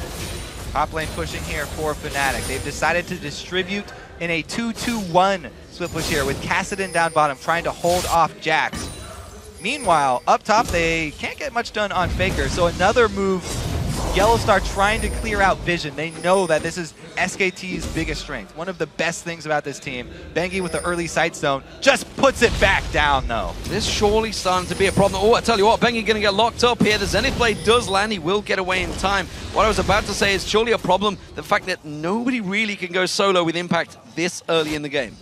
Top lane pushing here for Fnatic. They've decided to distribute in a 2-2-1 split push here with Kassadin down bottom trying to hold off Jax. Meanwhile, up top, they can't get much done on Faker, so another move, Yellowstar trying to clear out vision. They know that this is SKT's biggest strength. One of the best things about this team, Bengi with the early sight zone, just puts it back down though. This surely starting to be a problem. Oh, I tell you what, Bengi going to get locked up here. The Zenith Blade does land. He will get away in time. What I was about to say is surely a problem, the fact that nobody really can go solo with Impact this early in the game.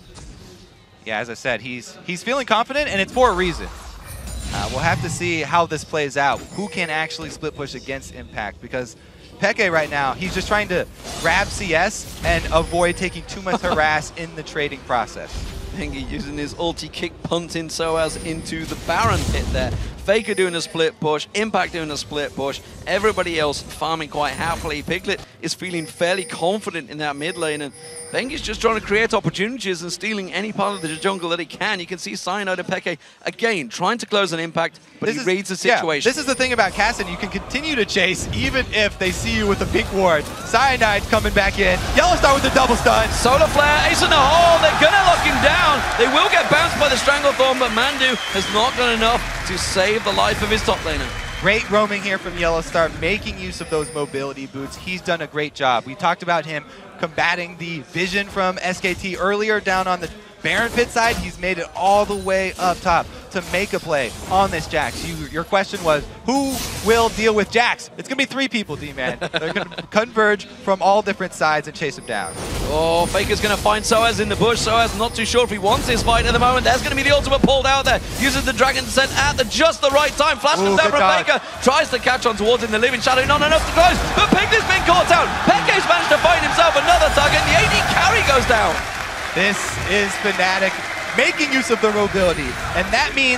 Yeah, as I said, he's feeling confident, and it's for a reason. We'll have to see how this plays out. Who can actually split push against Impact? Because Peke right now, he's just trying to grab CS and avoid taking too much harass in the trading process. Bengi using his ulti kick punting Soaz into the Baron pit there. Faker doing a split push, Impact doing a split push, everybody else farming quite happily. Piglet is feeling fairly confident in that mid lane, and Bengi's just trying to create opportunities and stealing any part of the jungle that he can. You can see Cyanide and Peke, again, trying to close an Impact, but he reads the situation. Yeah, this is the thing about Kassadin. You can continue to chase even if they see you with a pink ward. Cyanide's coming back in. Yellowstar with the double stun. Solar Flare, Ace in the hole. They're going to lock him down. They will get bounced by the Stranglethorn, but Mandu has not done enough to save the life of his top laner. Great roaming here from Yellowstar, making use of those mobility boots. He's done a great job. We talked about him combating the vision from SKT earlier down on the Baron pit side. He's made it all the way up top to make a play on this Jax. Your question was, who will deal with Jax? It's going to be 3 people, D-Man. They're going to converge from all different sides and chase him down. Oh, Faker's going to find Soaz in the bush. Soaz not too sure if he wants this fight at the moment. There's going to be the ultimate pulled out there. Uses the Dragon Descent at just the right time. Flash comes down from Faker. Tries to catch on towards in the Living Shadow. Not enough to close. But Piglet's been caught out. Peke's managed to find himself another target. The AD carry goes down. This is Fnatic making use of their mobility. And that means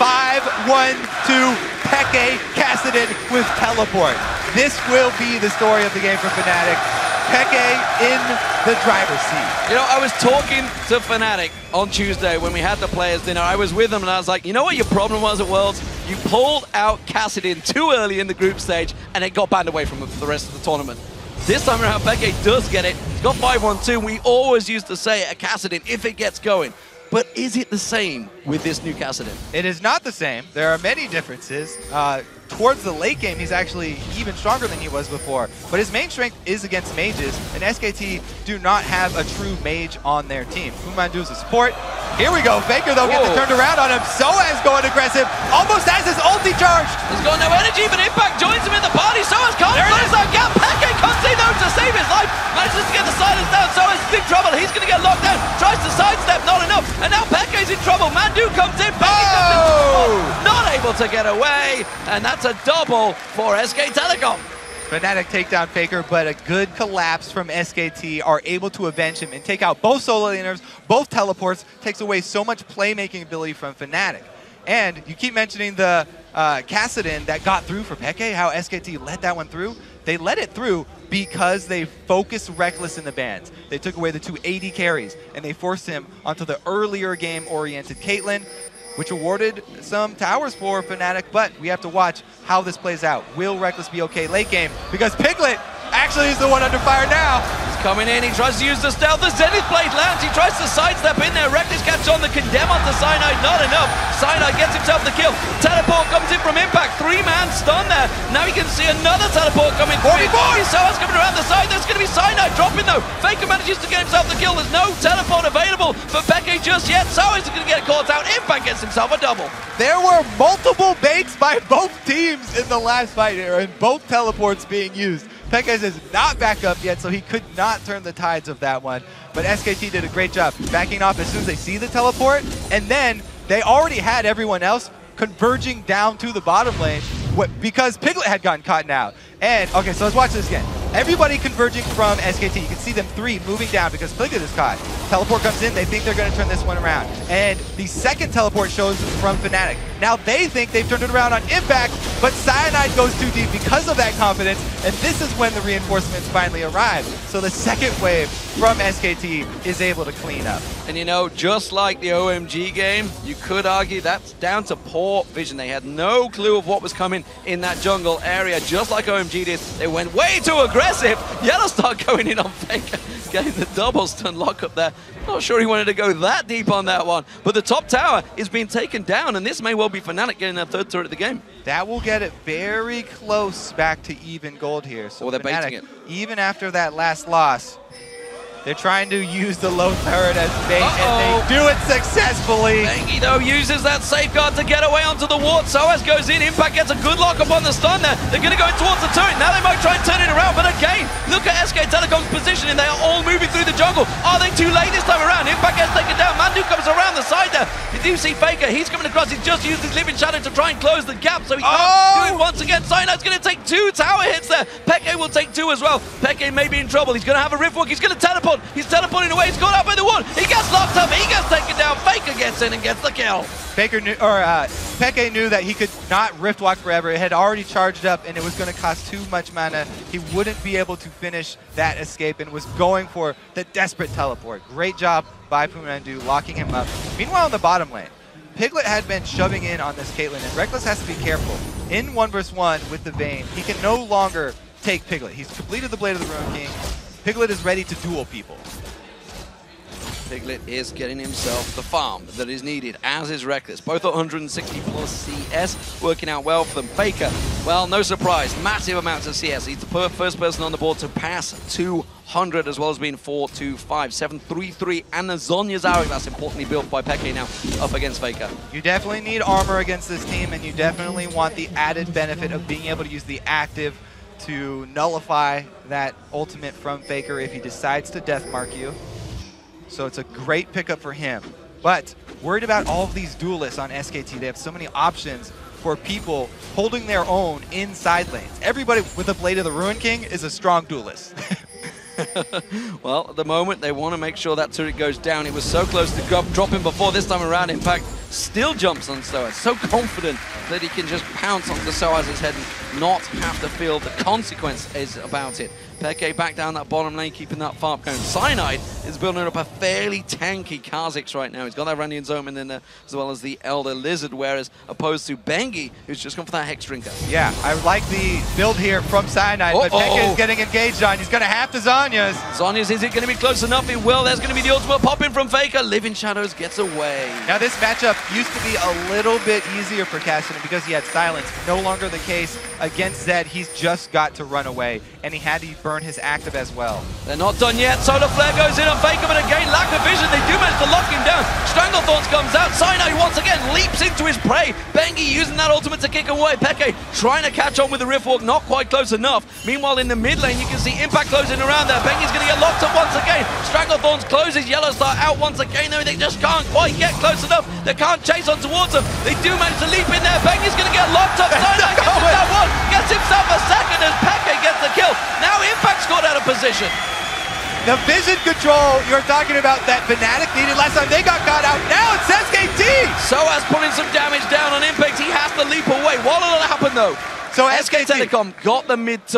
5-1-2 Peke Kassadin with teleport. This will be the story of the game for Fnatic. Peke in the driver's seat. You know, I was talking to Fnatic on Tuesday when we had the players dinner. I was with them and I was like, you know what your problem was at Worlds? You pulled out Kassadin too early in the group stage and it got banned away from the rest of the tournament. This time around, Peke does get it. He's got 5-1-2. We always used to say at Kassadin, if it gets going. But is it the same with this new Kassadin? It is not the same. There are many differences. Towards the late game, he's actually even stronger than he was before. But his main strength is against mages, and SKT do not have a true mage on their team. Fumandu is a support. Here we go. Faker, though, gets it turned around on him. Soaz going aggressive. Almost has his ulti charged. He's got no energy, but Impact joins him in the party. Soaz can't close that gap. Peke comes in, though, to save his life. Manages to get the silence down. Soaz is in big trouble. He's going to get locked down. Tries to sidestep, not enough. And now Peke's in trouble. Mandu comes in. Peke comes in. Not able to get away. And that's a double for SK Telecom. Fnatic take down Faker, but a good collapse from SKT are able to avenge him and take out both solo laners, both teleports, takes away so much playmaking ability from Fnatic. And you keep mentioning the Kassadin that got through for Peke, how SKT let that one through. they let it through because they focused Reckless in the bans. They took away the 2 AD carries, and they forced him onto the earlier game-oriented Caitlyn, which awarded some towers for Fnatic, but we have to watch how this plays out. Will Reckless be okay late game? Because Piglet actually is the one under fire now. He's coming in, he tries to use the stealth, the Zenith Blade lands, he tries to sidestep in there, Reckless catches on the Condemn onto Cyanide, not enough. Cyanide gets himself the kill. Teleport comes in from Impact, 3-man stun there. Now he can see another teleport coming through. Soa's coming around the side, there's going to be Cyanide dropping though. Faker manages to get himself the kill, there's no teleport available for Peke just yet. Soa's going to get caught out, Impact gets himself a double. There were multiple baits by both teams in the last fight here, and both teleports being used. Pekka is not back up yet, so he could not turn the tides of that one. But SKT did a great job backing off as soon as they see the teleport, and then they already had everyone else converging down to the bottom lane because Piglet had gotten caught out. And, okay, so let's watch this again. Everybody converging from SKT. You can see them 3 moving down because Piglet is caught. Teleport comes in. They think they're going to turn this one around. And the second teleport shows from Fnatic. Now they think they've turned it around on Impact, but Cyanide goes too deep because of that confidence. And this is when the reinforcements finally arrive. So the second wave from SKT is able to clean up. And you know, just like the OMG game, you could argue that's down to poor vision. They had no clue of what was coming in that jungle area, just like OMG did. They went way too aggressive. Yellowstar going in on Faker, getting the double stun lock up there. Not sure he wanted to go that deep on that one, but the top tower is being taken down, and this may well be Fnatic getting their 3rd turret of the game. That will get it very close back to even gold here. So they're Fnatic, baiting it. Even after that last loss, they're trying to use the low turret as bait, and they do it successfully. Bengi, though, uses that safeguard to get away onto the ward. Soaz goes in. Impact gets a good lock up on the stun there. They're going to go in towards the turret. Now they might try and turn it around, but again, look at SK Telecom's positioning. They are all moving through the jungle. Are they too late this time around? Impact gets taken down. Mandu comes around the side there. You do see Faker. He's coming across. He's just used his Living Shadow to try and close the gap, so he can't do it once again. Cyanide's going to take 2 tower hits there. Peke will take 2 as well. Peke may be in trouble. He's going to have a Riftwalk. He's going to teleport. He's teleporting away. He's caught out by the wall. He gets locked up. He gets taken down. Faker gets in and gets the kill. Peke knew that he could not Riftwalk forever. It had already charged up, and it was going to cost too much mana. He wouldn't be able to finish that escape and was going for the desperate teleport. Great job by Pumandu locking him up. Meanwhile, in the bottom lane, Piglet had been shoving in on this Caitlyn, and Reckless has to be careful. In 1v1 with the Vayne, he can no longer take Piglet. He's completed the Blade of the Ruin King. Piglet is ready to duel people. Piglet is getting himself the farm that is needed, as is Reckless. Both at 160 plus CS, working out well for them. Faker, well, no surprise, massive amounts of CS. He's the first person on the board to pass 200, as well as being 4-2-5, 7-3-3, and the Zonya's Hourglass, importantly built by Peke now, up against Faker. You definitely need armor against this team, and you definitely want the added benefit of being able to use the active to nullify that ultimate from Faker if he decides to deathmark you. So it's a great pickup for him. But worried about all of these duelists on SKT. They have so many options for people holding their own inside lanes. Everybody with a Blade of the Ruin King is a strong duelist. Well, at the moment, they want to make sure that turret goes down. It was so close to dropping before. This time around, Impact still jumps on Soaz. So confident that he can just pounce onto Soaz's head and not have to feel the consequences about it. Peke back down that bottom lane, keeping that farm going. Cyanide is building up a fairly tanky Kha'Zix right now. He's got that Randian Zoman in there, as well as the Elder Lizard, whereas opposed to Bengi, who's just gone for that Hex Drinker. Yeah, I like the build here from Cyanide, but Peke is getting engaged on. He's going to have to Zonya's. Zonya's, is it going to be close enough? It will. There's going to be the ultimate pop in from Faker. Living Shadows gets away. Now this matchup used to be a little bit easier for Cassidy because he had silence. No longer the case against Zed. He's just got to run away, and he had to burn his active as well. They're not done yet. Solar Flare goes in on Faker, but again, lack of vision. They do manage to lock him down. Stranglethorns comes out. Cyanide once again leaps into his prey. Bengi using that ultimate to kick away. Peke trying to catch on with the Riftwalk, not quite close enough. Meanwhile, in the mid lane, you can see Impact closing around there. Bengi's going to get locked up once again. Stranglethorns closes. Yellowstar out once again, though they just can't quite get close enough. They can't chase on towards them. They do manage to leap in there. Bengi's going to get locked up. Cyanide gets himself one. Gets himself a second as Peke gets the kill. Now Impact's got out of position. The vision control you're talking about that Fnatic needed last time, they got caught out. Now it's SKT! Soaz putting some damage down on Impact. He has to leap away. What will happen though? So SK Telecom got the mid turret.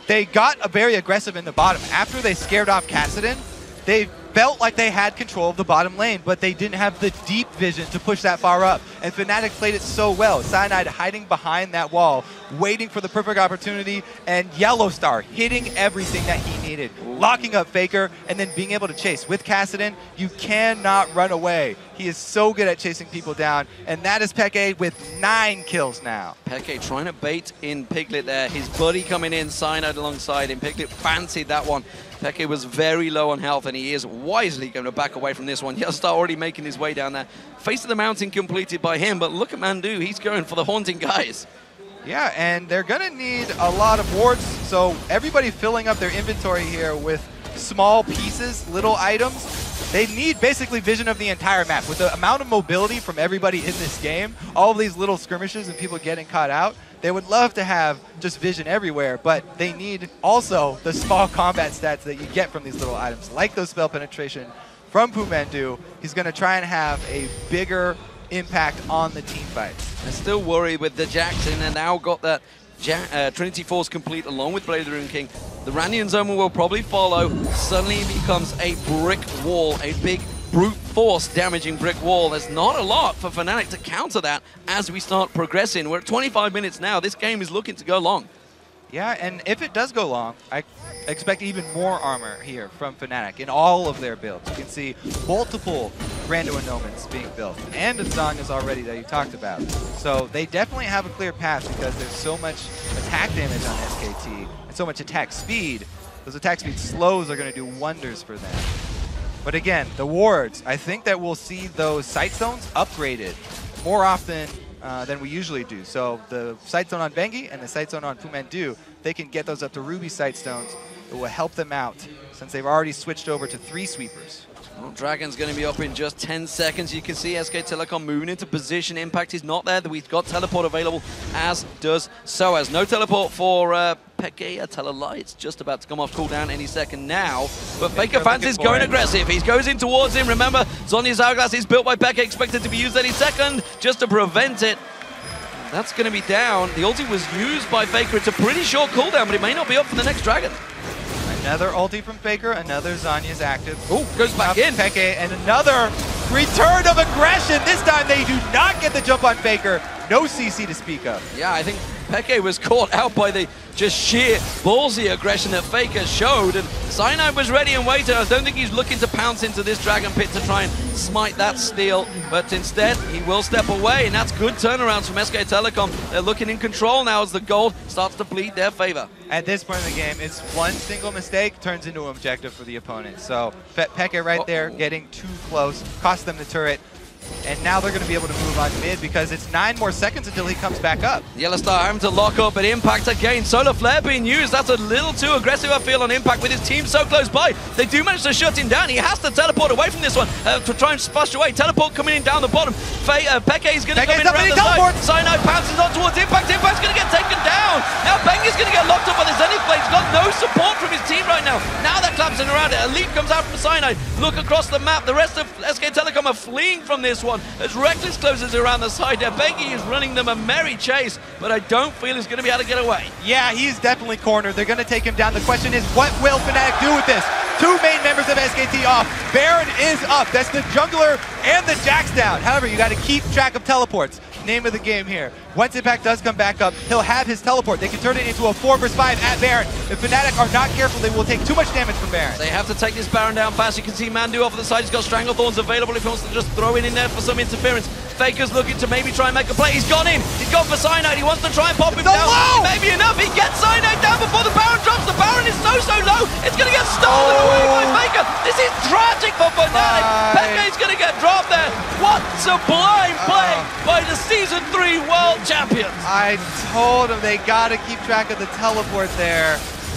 they got very aggressive in the bottom. After they scared off Kassadin, they felt like they had control of the bottom lane, but they didn't have the deep vision to push that far up. And Fnatic played it so well. Cyanide hiding behind that wall, waiting for the perfect opportunity, and Yellowstar hitting everything that he needed, locking up Faker, and then being able to chase. With Kassadin, you cannot run away. He is so good at chasing people down, and that is Peke with 9 kills now. Peke trying to bait in Piglet there. His buddy coming in, Cyanide alongside him. Piglet fancied that one. Peke was very low on health, and he is wisely going to back away from this one. Yellowstar already making his way down there. Face of the mountain completed by him, but look at Mandu. He's going for the haunting guys. Yeah, and they're going to need a lot of wards, so everybody filling up their inventory here with small pieces, little items. They need basically vision of the entire map. With the amount of mobility from everybody in this game, all of these little skirmishes and people getting caught out, they would love to have just vision everywhere, but they need also the small combat stats that you get from these little items, like those spell penetration from Pumandu. He's going to try and have a bigger impact on the team fights. I'm still worried with the Jackson, and now got that Trinity Force complete along with Blade of the Rune King. The Randian Zoma will probably follow. Suddenly it becomes a brick wall, a big brute force damaging brick wall. There's not a lot for Fnatic to counter that as we start progressing. We're at 25 minutes now. This game is looking to go long. Yeah, and if it does go long, I expect even more armor here from Fnatic in all of their builds. You can see multiple Rando Annulments being built, and a Zhonya's already that you talked about. So they definitely have a clear path because there's so much attack damage on SKT and so much attack speed. Those attack speed slows are going to do wonders for them. But again, the wards, I think that we'll see those sight zones upgraded more often than we usually do. So the sight zone on Bengi and the sight zone on Pumandu, they can get those up to Ruby sight stones. It will help them out since they've already switched over to 3 sweepers. Well, Dragon's going to be up in just 10 seconds. You can see SK Telecom moving into position. Impact is not there. We've got teleport available, as does SOAS. No teleport for Peke. I tell a lie. It's just about to come off cooldown any second now. But Faker Fancy's going aggressive. He goes in towards him. Remember, Zhonya's Hourglass is built by Peke, expected to be used any second just to prevent it. That's going to be down. The ulti was used by Faker. It's a pretty short cooldown, but it may not be up for the next Dragon. Another ulti from Faker, another Zhonya's active. Oh, goes back in. Peke, and another return of aggression. This time they do not get the jump on Faker. No CC to speak of. Yeah, I think Peke was caught out by the just sheer ballsy aggression that Faker showed, and Cyanide was ready and waiting. I don't think he's looking to pounce into this Dragon Pit to try and smite that steal, but instead he will step away, and that's good turnarounds from SK Telecom. They're looking in control now as the gold starts to bleed their favor. At this point in the game, it's one single mistake turns into an objective for the opponent. So Peke right there getting too close, cost them the turret. And now they're going to be able to move on mid because it's 9 more seconds until he comes back up. Yellowstar having to lock up at Impact again. Solar Flare being used. That's a little too aggressive, I feel, on Impact with his team so close by. They do manage to shut him down. He has to teleport away from this one to try and spush away. Teleport coming in down the bottom. Peke is going to come in around the side. Cyanide pounces on towards Impact. Impact's going to get taken down. Now Bengi's going to get locked up on the Zenith Blade. He's got no support from his team right now. Now they're collapsing around it. Elite comes out from Cyanide. Look across the map. The rest of SK Telecom are fleeing from this one as Reckless closes around the side there. Bengi is running them a merry chase, but I don't feel he's going to be able to get away. Yeah, he's definitely cornered. They're going to take him down. The question is, what will Fnatic do with this? 2 main members of SKT off. Baron is up. That's the jungler and the Jax down. However, you got to keep track of teleports. Name of the game here. Once Impact does come back up, he'll have his teleport. They can turn it into a 4 vs 5 at Baron. If Fnatic are not careful, they will take too much damage from Baron. They have to take this Baron down fast. You can see Mandu off the side. He's got Stranglethorns available if he wants to just throw in there for some interference. Faker's looking to maybe try and make a play. He's gone in. He's gone for Cyanide. He wants to try and pop him down. Low. Maybe enough. He gets Cyanide down before the Baron drops. The Baron is so low. It's going to get stolen away by Faker. This is tragic for Fnatic. Peke's going to get dropped there. What sublime play by the Season 3 World Champions. I told him they got to keep track of the teleport there.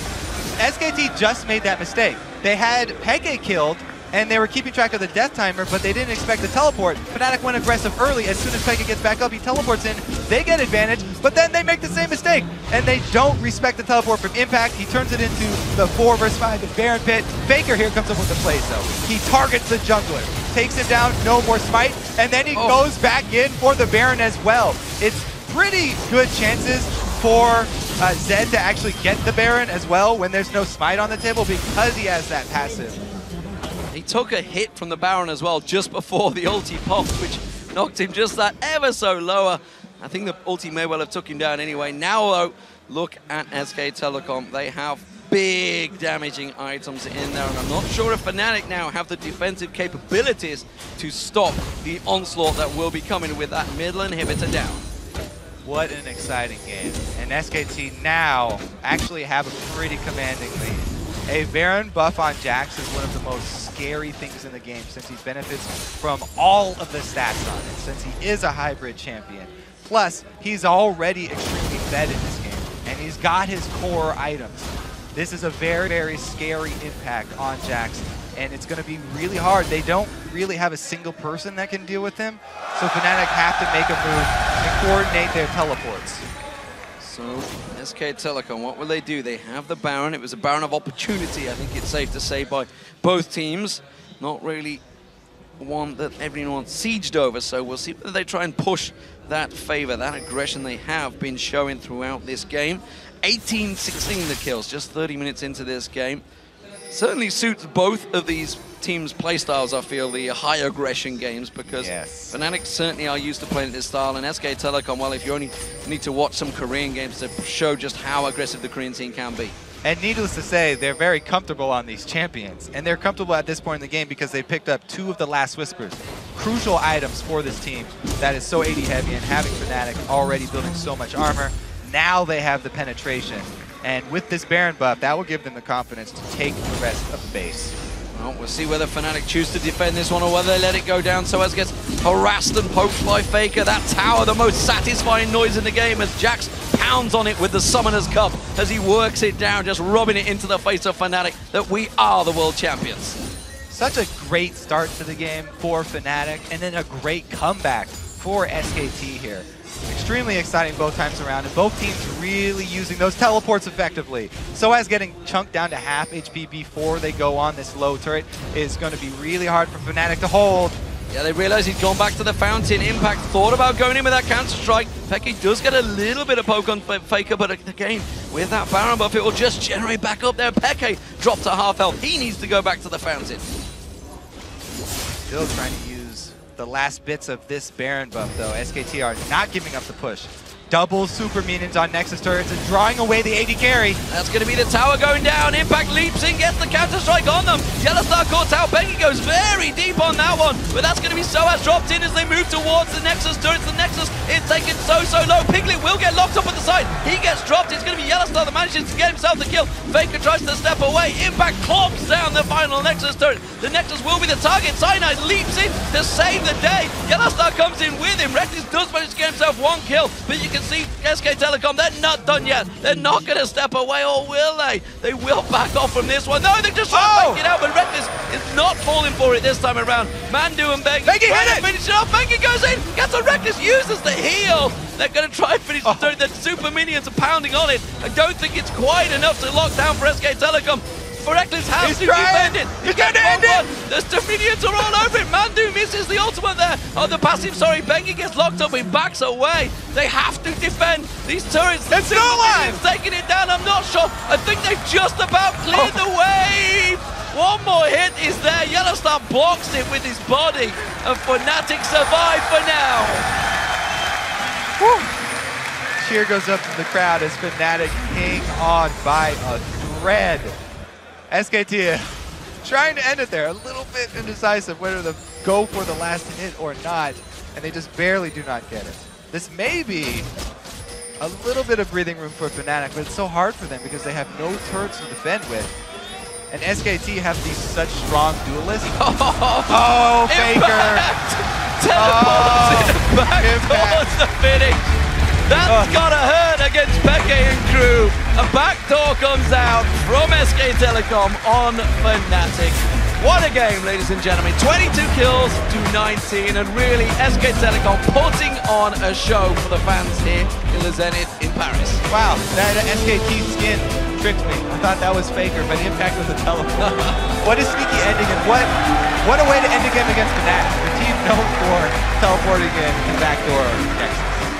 SKT just made that mistake. They had Peke killed, and they were keeping track of the death timer, but they didn't expect the teleport. Fnatic went aggressive early. As soon as Peke gets back up, he teleports in. They get advantage, but then they make the same mistake, and they don't respect the teleport from Impact. He turns it into the 4 vs 5 in Baron Pit. Faker here comes up with the plays, though. He targets the jungler, takes him down, no more smite, and then he goes back in for the Baron as well. It's pretty good chances for Zed to actually get the Baron as well when there's no smite on the table because he has that passive. He took a hit from the Baron as well just before the ulti popped, which knocked him just that ever so lower. I think the ulti may well have took him down anyway. Now, though, look at SK Telecom. They have big damaging items in there, and I'm not sure if Fnatic now have the defensive capabilities to stop the onslaught that will be coming with that middle inhibitor down. What an exciting game. And SKT now actually have a pretty commanding lead. A Baron buff on Jax is one of the most scary things in the game since he benefits from all of the stats on it, since he is a hybrid champion. Plus, he's already extremely fed in this game, and he's got his core items. This is a very, very scary impact on Jax, and it's going to be really hard. They don't really have a single person that can deal with him, so Fnatic have to make a move and coordinate their teleports. So, SK Telecom, what will they do? They have the Baron. It was a Baron of opportunity, I think it's safe to say, by both teams. Not really one that everyone sieged over, so we'll see whether they try and push that favor, that aggression they have been showing throughout this game. 18-16 the kills, just 30 minutes into this game. Certainly suits both of these teams' playstyles, I feel, the high aggression games, because Fnatic certainly are used to playing this style, and SK Telecom, well, if you only need to watch some Korean games to show just how aggressive the Korean scene can be. And needless to say, they're very comfortable on these champions. And they're comfortable at this point in the game because they picked up 2 of the last Whispers. Crucial items for this team that is so AD heavy, and having Fnatic already building so much armor. Now they have the penetration. And with this Baron buff, that will give them the confidence to take the rest of the base. Well, we'll see whether Fnatic choose to defend this one or whether they let it go down. So as gets harassed and poked by Faker. That tower, the most satisfying noise in the game, as Jax pounds on it with the Summoner's Cup as he works it down, just rubbing it into the face of Fnatic that we are the world champions. Such a great start to the game for Fnatic, and then a great comeback for SKT here. Extremely exciting both times around, and both teams really using those teleports effectively. So as getting chunked down to half HP before they go on this low turret is going to be really hard for Fnatic to hold. Yeah, they realize he's gone back to the fountain. Impact thought about going in with that counter-strike. Peke does get a little bit of poke on Faker, but again, with that Baron buff, it will just generate back up there. Peke dropped to half health. He needs to go back to the fountain. Still trying to use the last bits of this Baron buff, though. SKT are not giving up the push. Double super minions on Nexus turrets and drawing away the AD carry. That's going to be the tower going down. Impact leaps in, gets the counter-strike on them. Yellowstar caught out. Bengi goes very deep on that one, but that's going to be Soaz dropped in as they move towards the Nexus turrets. The Nexus is taken so low. Piglet will get locked up at the side. He gets dropped. It's going to be Yellowstar that manages to get himself the kill. Faker tries to step away. Impact clomps down the final Nexus turret. The Nexus will be the target. Cyanide leaps in to save the day. Yellowstar comes in with him. Reckless does manage to get himself 1 kill, but you can see SK Telecom, they're not done yet. They're not going to step away, or will they? They will back off from this one. No, they're just trying to make it out, but Reckless is not falling for it this time around. Mandu and Bengi trying to finish it off. Bengi goes in, gets a Reckless, uses the heal. They're going to try and finish the turret. The super minions are pounding on it. I don't think it's quite enough to lock down for SK Telecom. For Reckless has to defend it. He's going to end it. The minions are all over it. Mandu misses the ultimate there. Oh, the passive, sorry. Bengi gets locked up. He backs away. They have to defend these turrets. It's no one taking it down. I'm not sure. I think they've just about cleared the wave. One more hit is there. Yellowstar blocks it with his body. And Fnatic survive for now. Woo. Cheer goes up to the crowd as Fnatic hang on by a thread. SKT trying to end it there, a little bit indecisive whether to go for the last hit or not, and they just barely do not get it. This may be a little bit of breathing room for Fnatic, but it's so hard for them because they have no turrets to defend with. And SKT have these such strong duelists. Oh, Faker! Teleports it back towards the finish. That's gotta hurt against Peke and crew. A backdoor comes out from SK Telecom on Fnatic. What a game, ladies and gentlemen. 22 kills to 19, and really SK Telecom putting on a show for the fans here in the Zenith in Paris. Wow, that SKT skin tricked me. I thought that was Faker, but Impact was a teleport. What a sneaky ending, and what a way to end a game against Fnatic. The team known for teleporting in and backdoor Nexus.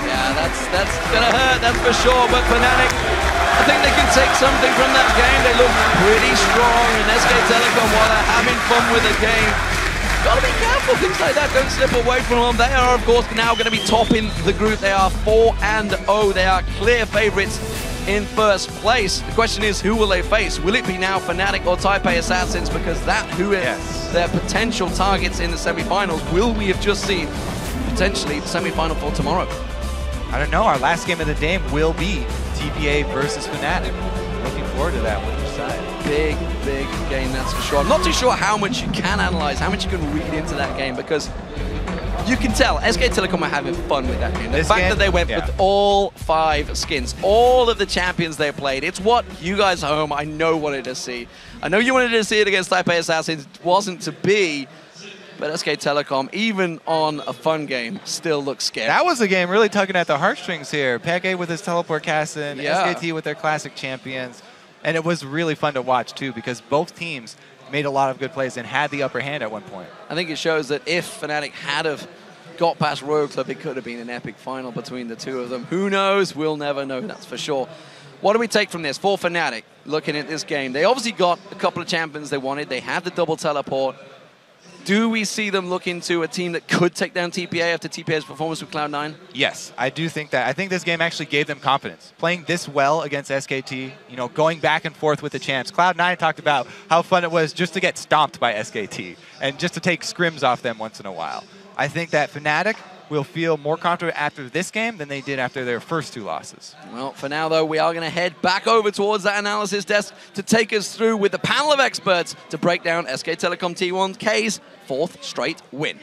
Yeah, that's gonna hurt, that's for sure. But Fnatic, I think they can take something from that game. They look pretty strong, and SK Telecom, while they're having fun with the game, gotta be careful. Things like that don't slip away from them. They are, of course, now going to be top in the group. They are 4-0. They are clear favorites in first place. The question is, who will they face? Will it be now Fnatic or Taipei Assassins? Because that who is their potential targets in the semi-finals. Will we have just seen potentially the semi-final for tomorrow? I don't know. Our last game of the day will be TPA versus Fnatic. Looking forward to that one each side. Big game, that's for sure. I'm not too sure how much you can analyze, how much you can read into that game, because you can tell SK Telecom are having fun with that game. The fact that they went with all 5 skins, all of the champions they played, it's what you guys at home, I know, wanted to see. I know you wanted to see it against Taipei Assassins. It wasn't to be. But SK Telecom, even on a fun game, still looks scary. That was a game really tugging at the heartstrings here. Peke with his teleport cast in, SKT with their classic champions. And it was really fun to watch, too, because both teams made a lot of good plays and had the upper hand at one point. I think it shows that if Fnatic had have got past Royal Club, it could have been an epic final between the two of them. Who knows? We'll never know, that's for sure. What do we take from this? For Fnatic, looking at this game, they obviously got a couple of champions they wanted. They had the double teleport. Do we see them look into a team that could take down TPA after TPA's performance with Cloud9? Yes, I do think that. I think this game actually gave them confidence. Playing this well against SKT, you know, going back and forth with the champs. Cloud9 talked about how fun it was just to get stomped by SKT and just to take scrims off them once in a while. I think that Fnatic will feel more confident after this game than they did after their first 2 losses. Well, for now, though, we are going to head back over towards that analysis desk to take us through with the panel of experts to break down SK Telecom T1K's 4th straight win.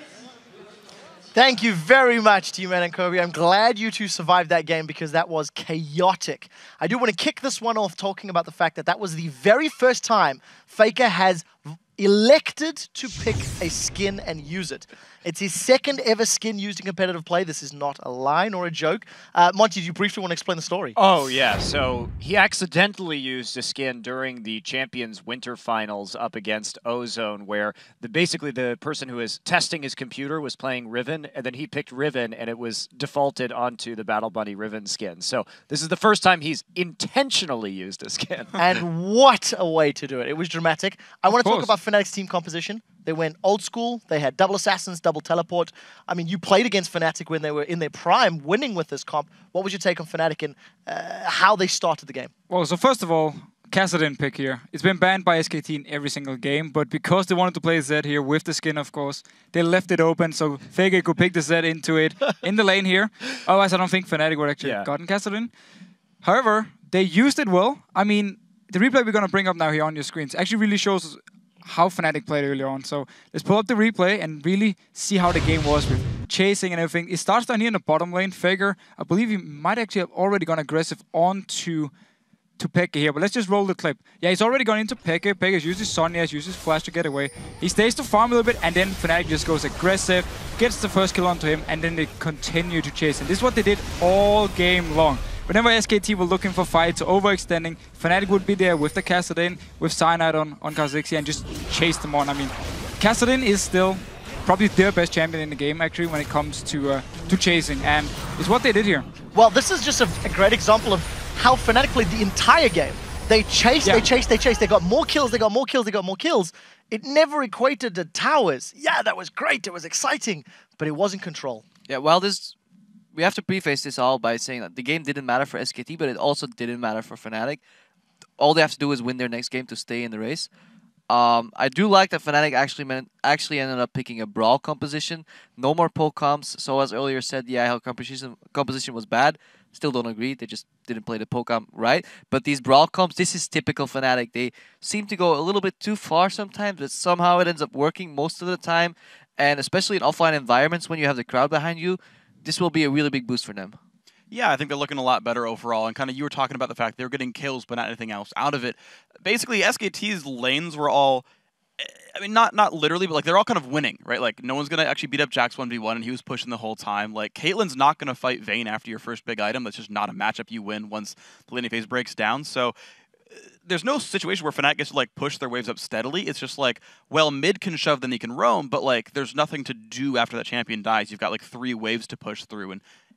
Thank you very much, T-Man and Kobe. I'm glad you two survived that game because that was chaotic. I do want to kick this one off talking about the fact that that was the very first time Faker has elected to pick a skin and use it. It's his 2nd ever skin used in competitive play. This is not a lie nor a joke. Monty, do you briefly want to explain the story? Oh, yeah. So he accidentally used a skin during the Champions Winter Finals up against Ozone, where basically the person who was testing his computer was playing Riven, and then he picked Riven, and it was defaulted onto the Battle Bunny Riven skin. So this is the first time he's intentionally used a skin. And what a way to do it. It was dramatic. I want to talk about Fnatic's team composition. They went old school. They had double assassins, double teleport. I mean, you played against Fnatic when they were in their prime, winning with this comp. What was your take on Fnatic and how they started the game? Well, so first of all, Kassadin pick here. It's been banned by SKT in every single game, but because they wanted to play Zed here with the skin, of course, they left it open so Faker could pick the Zed into it in the lane here. Otherwise, I don't think Fnatic would actually have gotten Kassadin. However, they used it well. I mean, the replay we're going to bring up now here on your screens actually really shows how Fnatic played earlier on. So let's pull up the replay and really see how the game was with chasing and everything. It starts down here in the bottom lane. Faker, I believe he might actually have already gone aggressive onto Peke here, but let's just roll the clip. Yeah, he's already gone into Peke. Peke uses Sonya, uses Flash to get away. He stays to farm a little bit, and then Fnatic just goes aggressive, gets the first kill onto him, and then they continue to chase him. This is what they did all game long. Whenever SKT were looking for fights or overextending, Fnatic would be there with the Kassadin, with Cyanide on Kha'Zix and just chase them on. I mean, Kassadin is still probably their best champion in the game, actually, when it comes to chasing, and it's what they did here. Well, this is just a great example of how Fnatic played the entire game. They chased, they chased, they chased. They got more kills, they got more kills, they got more kills. It never equated to towers. Yeah, that was great, it was exciting, but it wasn't control. Yeah, well, we have to preface this all by saying that the game didn't matter for SKT, but it also didn't matter for Fnatic. All they have to do is win their next game to stay in the race. I do like that Fnatic actually ended up picking a Brawl composition. No more poke comps. So as earlier said, the IHL composition was bad. Still don't agree. They just didn't play the poke comp right. But these Brawl comps, this is typical Fnatic. They seem to go a little bit too far sometimes, but somehow it ends up working most of the time. And especially in offline environments when you have the crowd behind you, this will be a really big boost for them. Yeah, I think they're looking a lot better overall. And kind of you were talking about the fact they were getting kills, but not anything else out of it. Basically, SKT's lanes were all, I mean, not literally, but like they're all kind of winning, right? Like no one's going to actually beat up Jax 1v1, and he was pushing the whole time. Like Caitlyn's not going to fight Vayne after your first big item. That's just not a matchup you win once the laning phase breaks down. So there's no situation where Fnatic gets to like push their waves up steadily. It's just like, well, mid can shove, then he can roam, but like there's nothing to do after that champion dies. You've got like 3 waves to push through, and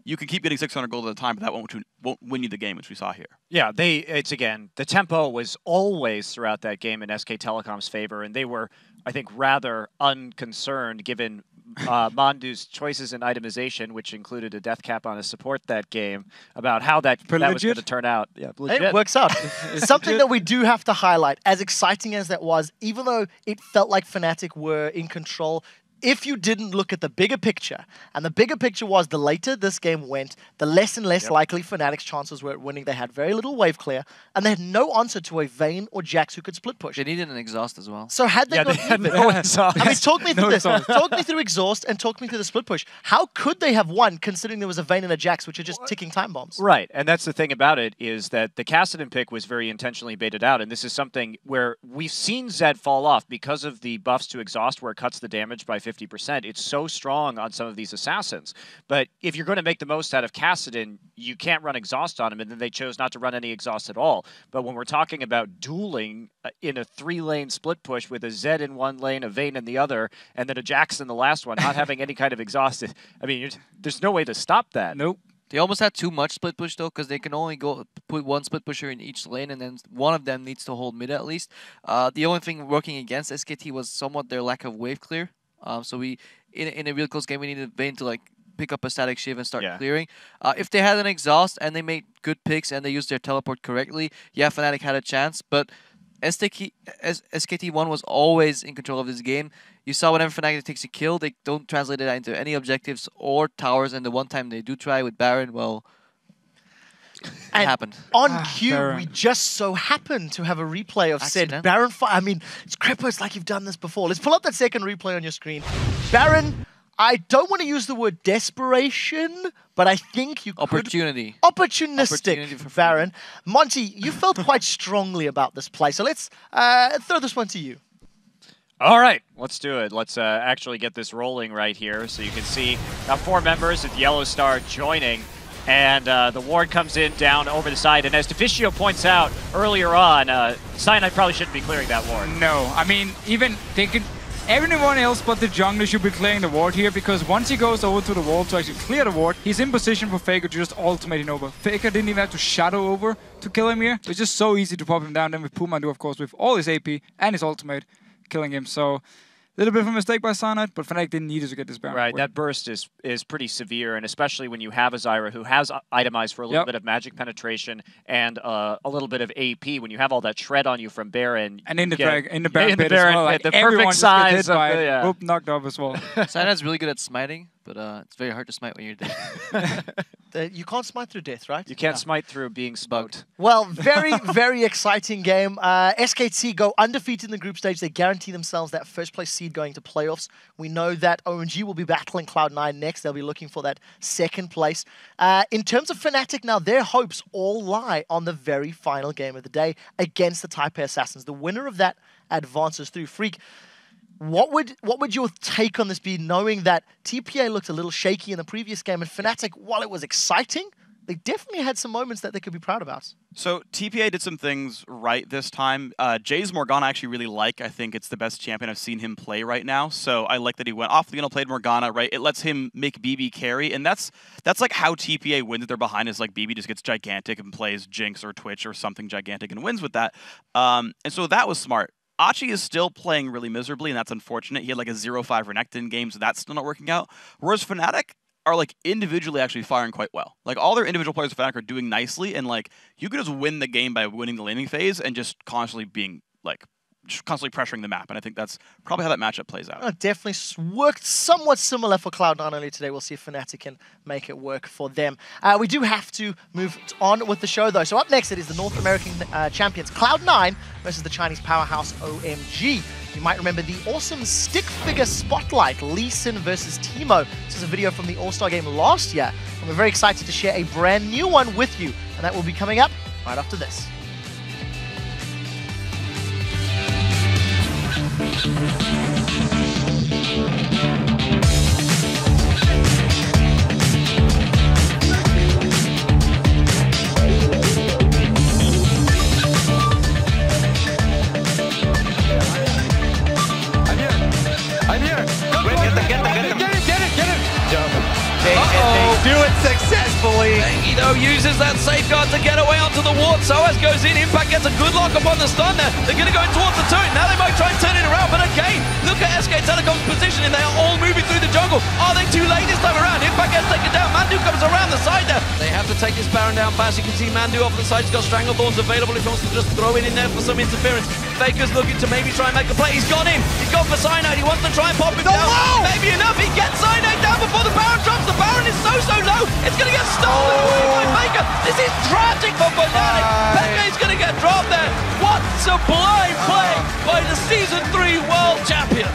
you can keep getting 600 gold at a time, but that won't win you the game, which we saw here. Yeah, it's again, the tempo was always throughout that game in SK Telecom's favor, and they were, I think, rather unconcerned given Mandu's choices in itemization, which included a death cap on a support that game, about how that was going to turn out. Yeah, legit. It works out. Something that we do have to highlight, as exciting as that was, even though it felt like Fnatic were in control, if you didn't look at the bigger picture, and the bigger picture was the later this game went, the less and less likely Fnatic's chances were at winning. They had very little wave clear, and they had no answer to a Vayne or Jax who could split push. They needed an exhaust as well. So had they not even... no exhaust. I mean, talk me through this. Talk me through exhaust and talk me through the split push. How could they have won, considering there was a Vayne and a Jax, which are just ticking time bombs? Right, and that's the thing about it, is that the Kassadin pick was very intentionally baited out, and this is something where we've seen Zed fall off because of the buffs to exhaust, where it cuts the damage by 50%. It's so strong on some of these assassins. But if you're going to make the most out of Kassadin, you can't run exhaust on him, and then they chose not to run any exhaust at all. But when we're talking about dueling in a 3-lane split push with a Zed in one lane, a Vayne in the other, and then a Jax in the last one, not having any kind of exhaust, I mean, there's no way to stop that. Nope. They almost had too much split push though, because they can only put one split pusher in each lane, and then one of them needs to hold mid at least. The only thing working against SKT was somewhat their lack of wave clear. So we, in a real close game, we needed Vayne to like pick up a static shiv and start clearing. If they had an exhaust and they made good picks and they used their teleport correctly, yeah, Fnatic had a chance. But SKT1 was always in control of this game. You saw whenever Fnatic takes a kill, they don't translate it into any objectives or towers. And the one time they do try with Baron, well, it happened. On cue, we just so happened to have a replay of said Baron fight. I mean, it's Crippo, it's like you've done this before. Let's pull up that second replay on your screen. Baron, I don't want to use the word desperation, but I think you could... Opportunistic for Baron. Monty, you felt quite strongly about this play, so let's throw this one to you. All right, let's do it. Let's actually get this rolling right here. So you can see 4 members with Yellow Star joining. And the ward comes in down over the side. And as Deficio points out earlier on, Cyanide probably shouldn't be clearing that ward. No, I mean, even they can... Everyone else but the jungler should be clearing the ward here, because once he goes over to the wall to actually clear the ward, he's in position for Faker to just ultimate him over. Faker didn't even have to shadow over to kill him here. It's just so easy to pop him down. Then with Pumandu, of course, with all his AP and his ultimate, killing him. So... a little bit of a mistake by Cyanide, but Fnatic didn't need to get this Baron. Right, that burst is pretty severe, and especially when you have a Zyra who has itemized for a little bit of magic penetration and a little bit of AP. When you have all that shred on you from Baron, and in the Baron pit as well, like the perfect size of the, knocked off as well. Cyanide's really good at smiting, but it's very hard to smite when you're dead. You can't smite through death, right? You can't smite through being smoked. Well, very, very exciting game. SKT go undefeated in the group stage. They guarantee themselves that first place seed going to playoffs. We know that ONG will be battling Cloud9 next. They'll be looking for that second place. In terms of Fnatic now, their hopes all lie on the very final game of the day against the Taipei Assassins. The winner of that advances through. Freak, what would your take on this be, knowing that TPA looked a little shaky in the previous game, and Fnatic, while it was exciting, they definitely had some moments that they could be proud about? So TPA did some things right this time. Jay's Morgana I actually really like. I think it's the best champion I've seen him play right now. So I like that he went off the played Morgana, right? It lets him make BB carry, and that's like how TPA wins. They're behind is like BB just gets gigantic and plays Jinx or Twitch or something gigantic and wins with that. And so that was smart. Achi is still playing really miserably, and that's unfortunate. He had like a 0-5 Renekton in game, so that's still not working out. Whereas Fnatic are like individually actually firing quite well. Like all their individual players of Fnatic are doing nicely, and like you could just win the game by winning the laning phase and just constantly being like constantly pressuring the map, and I think that's probably how that matchup plays out. Definitely worked somewhat similar for Cloud9 earlier today. We'll see if Fnatic can make it work for them. We do have to move on with the show, though. So up next, it is the North American champions Cloud9 versus the Chinese powerhouse OMG. You might remember the awesome stick figure spotlight, Lee Sin versus Teemo. This is a video from the All-Star game last year, and we're very excited to share a brand new one with you, and that will be coming up right after this. Get it! Do it successfully! Bengi, though, uses that safeguard to get away onto the ward. Soaz goes in. Impact gets a good lock up on the stun there. They're going to go towards the turret. Now they might try and turn it around. But again, look at SK Telecom's positioning. They are all moving through the jungle. Are they too late this time around? Impact gets taken down. Mandu comes around the side there. They have to take this Baron down fast. You can see Mandu off the side. He's got Stranglethorns available if he wants to just throw it in there for some interference. Faker's looking to maybe try and make a play. He's gone in. He's gone for Cyanide. He wants to try and pop him down. Maybe enough. He gets Cyanide down before the Baron drops. The Baron is so low. It's going to get stolen away by Faker. This is tragic for Fnatic. Pepe's going to get dropped there. What sublime play by the Season 3 World Champions.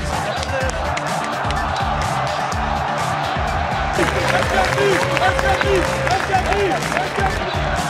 SKT!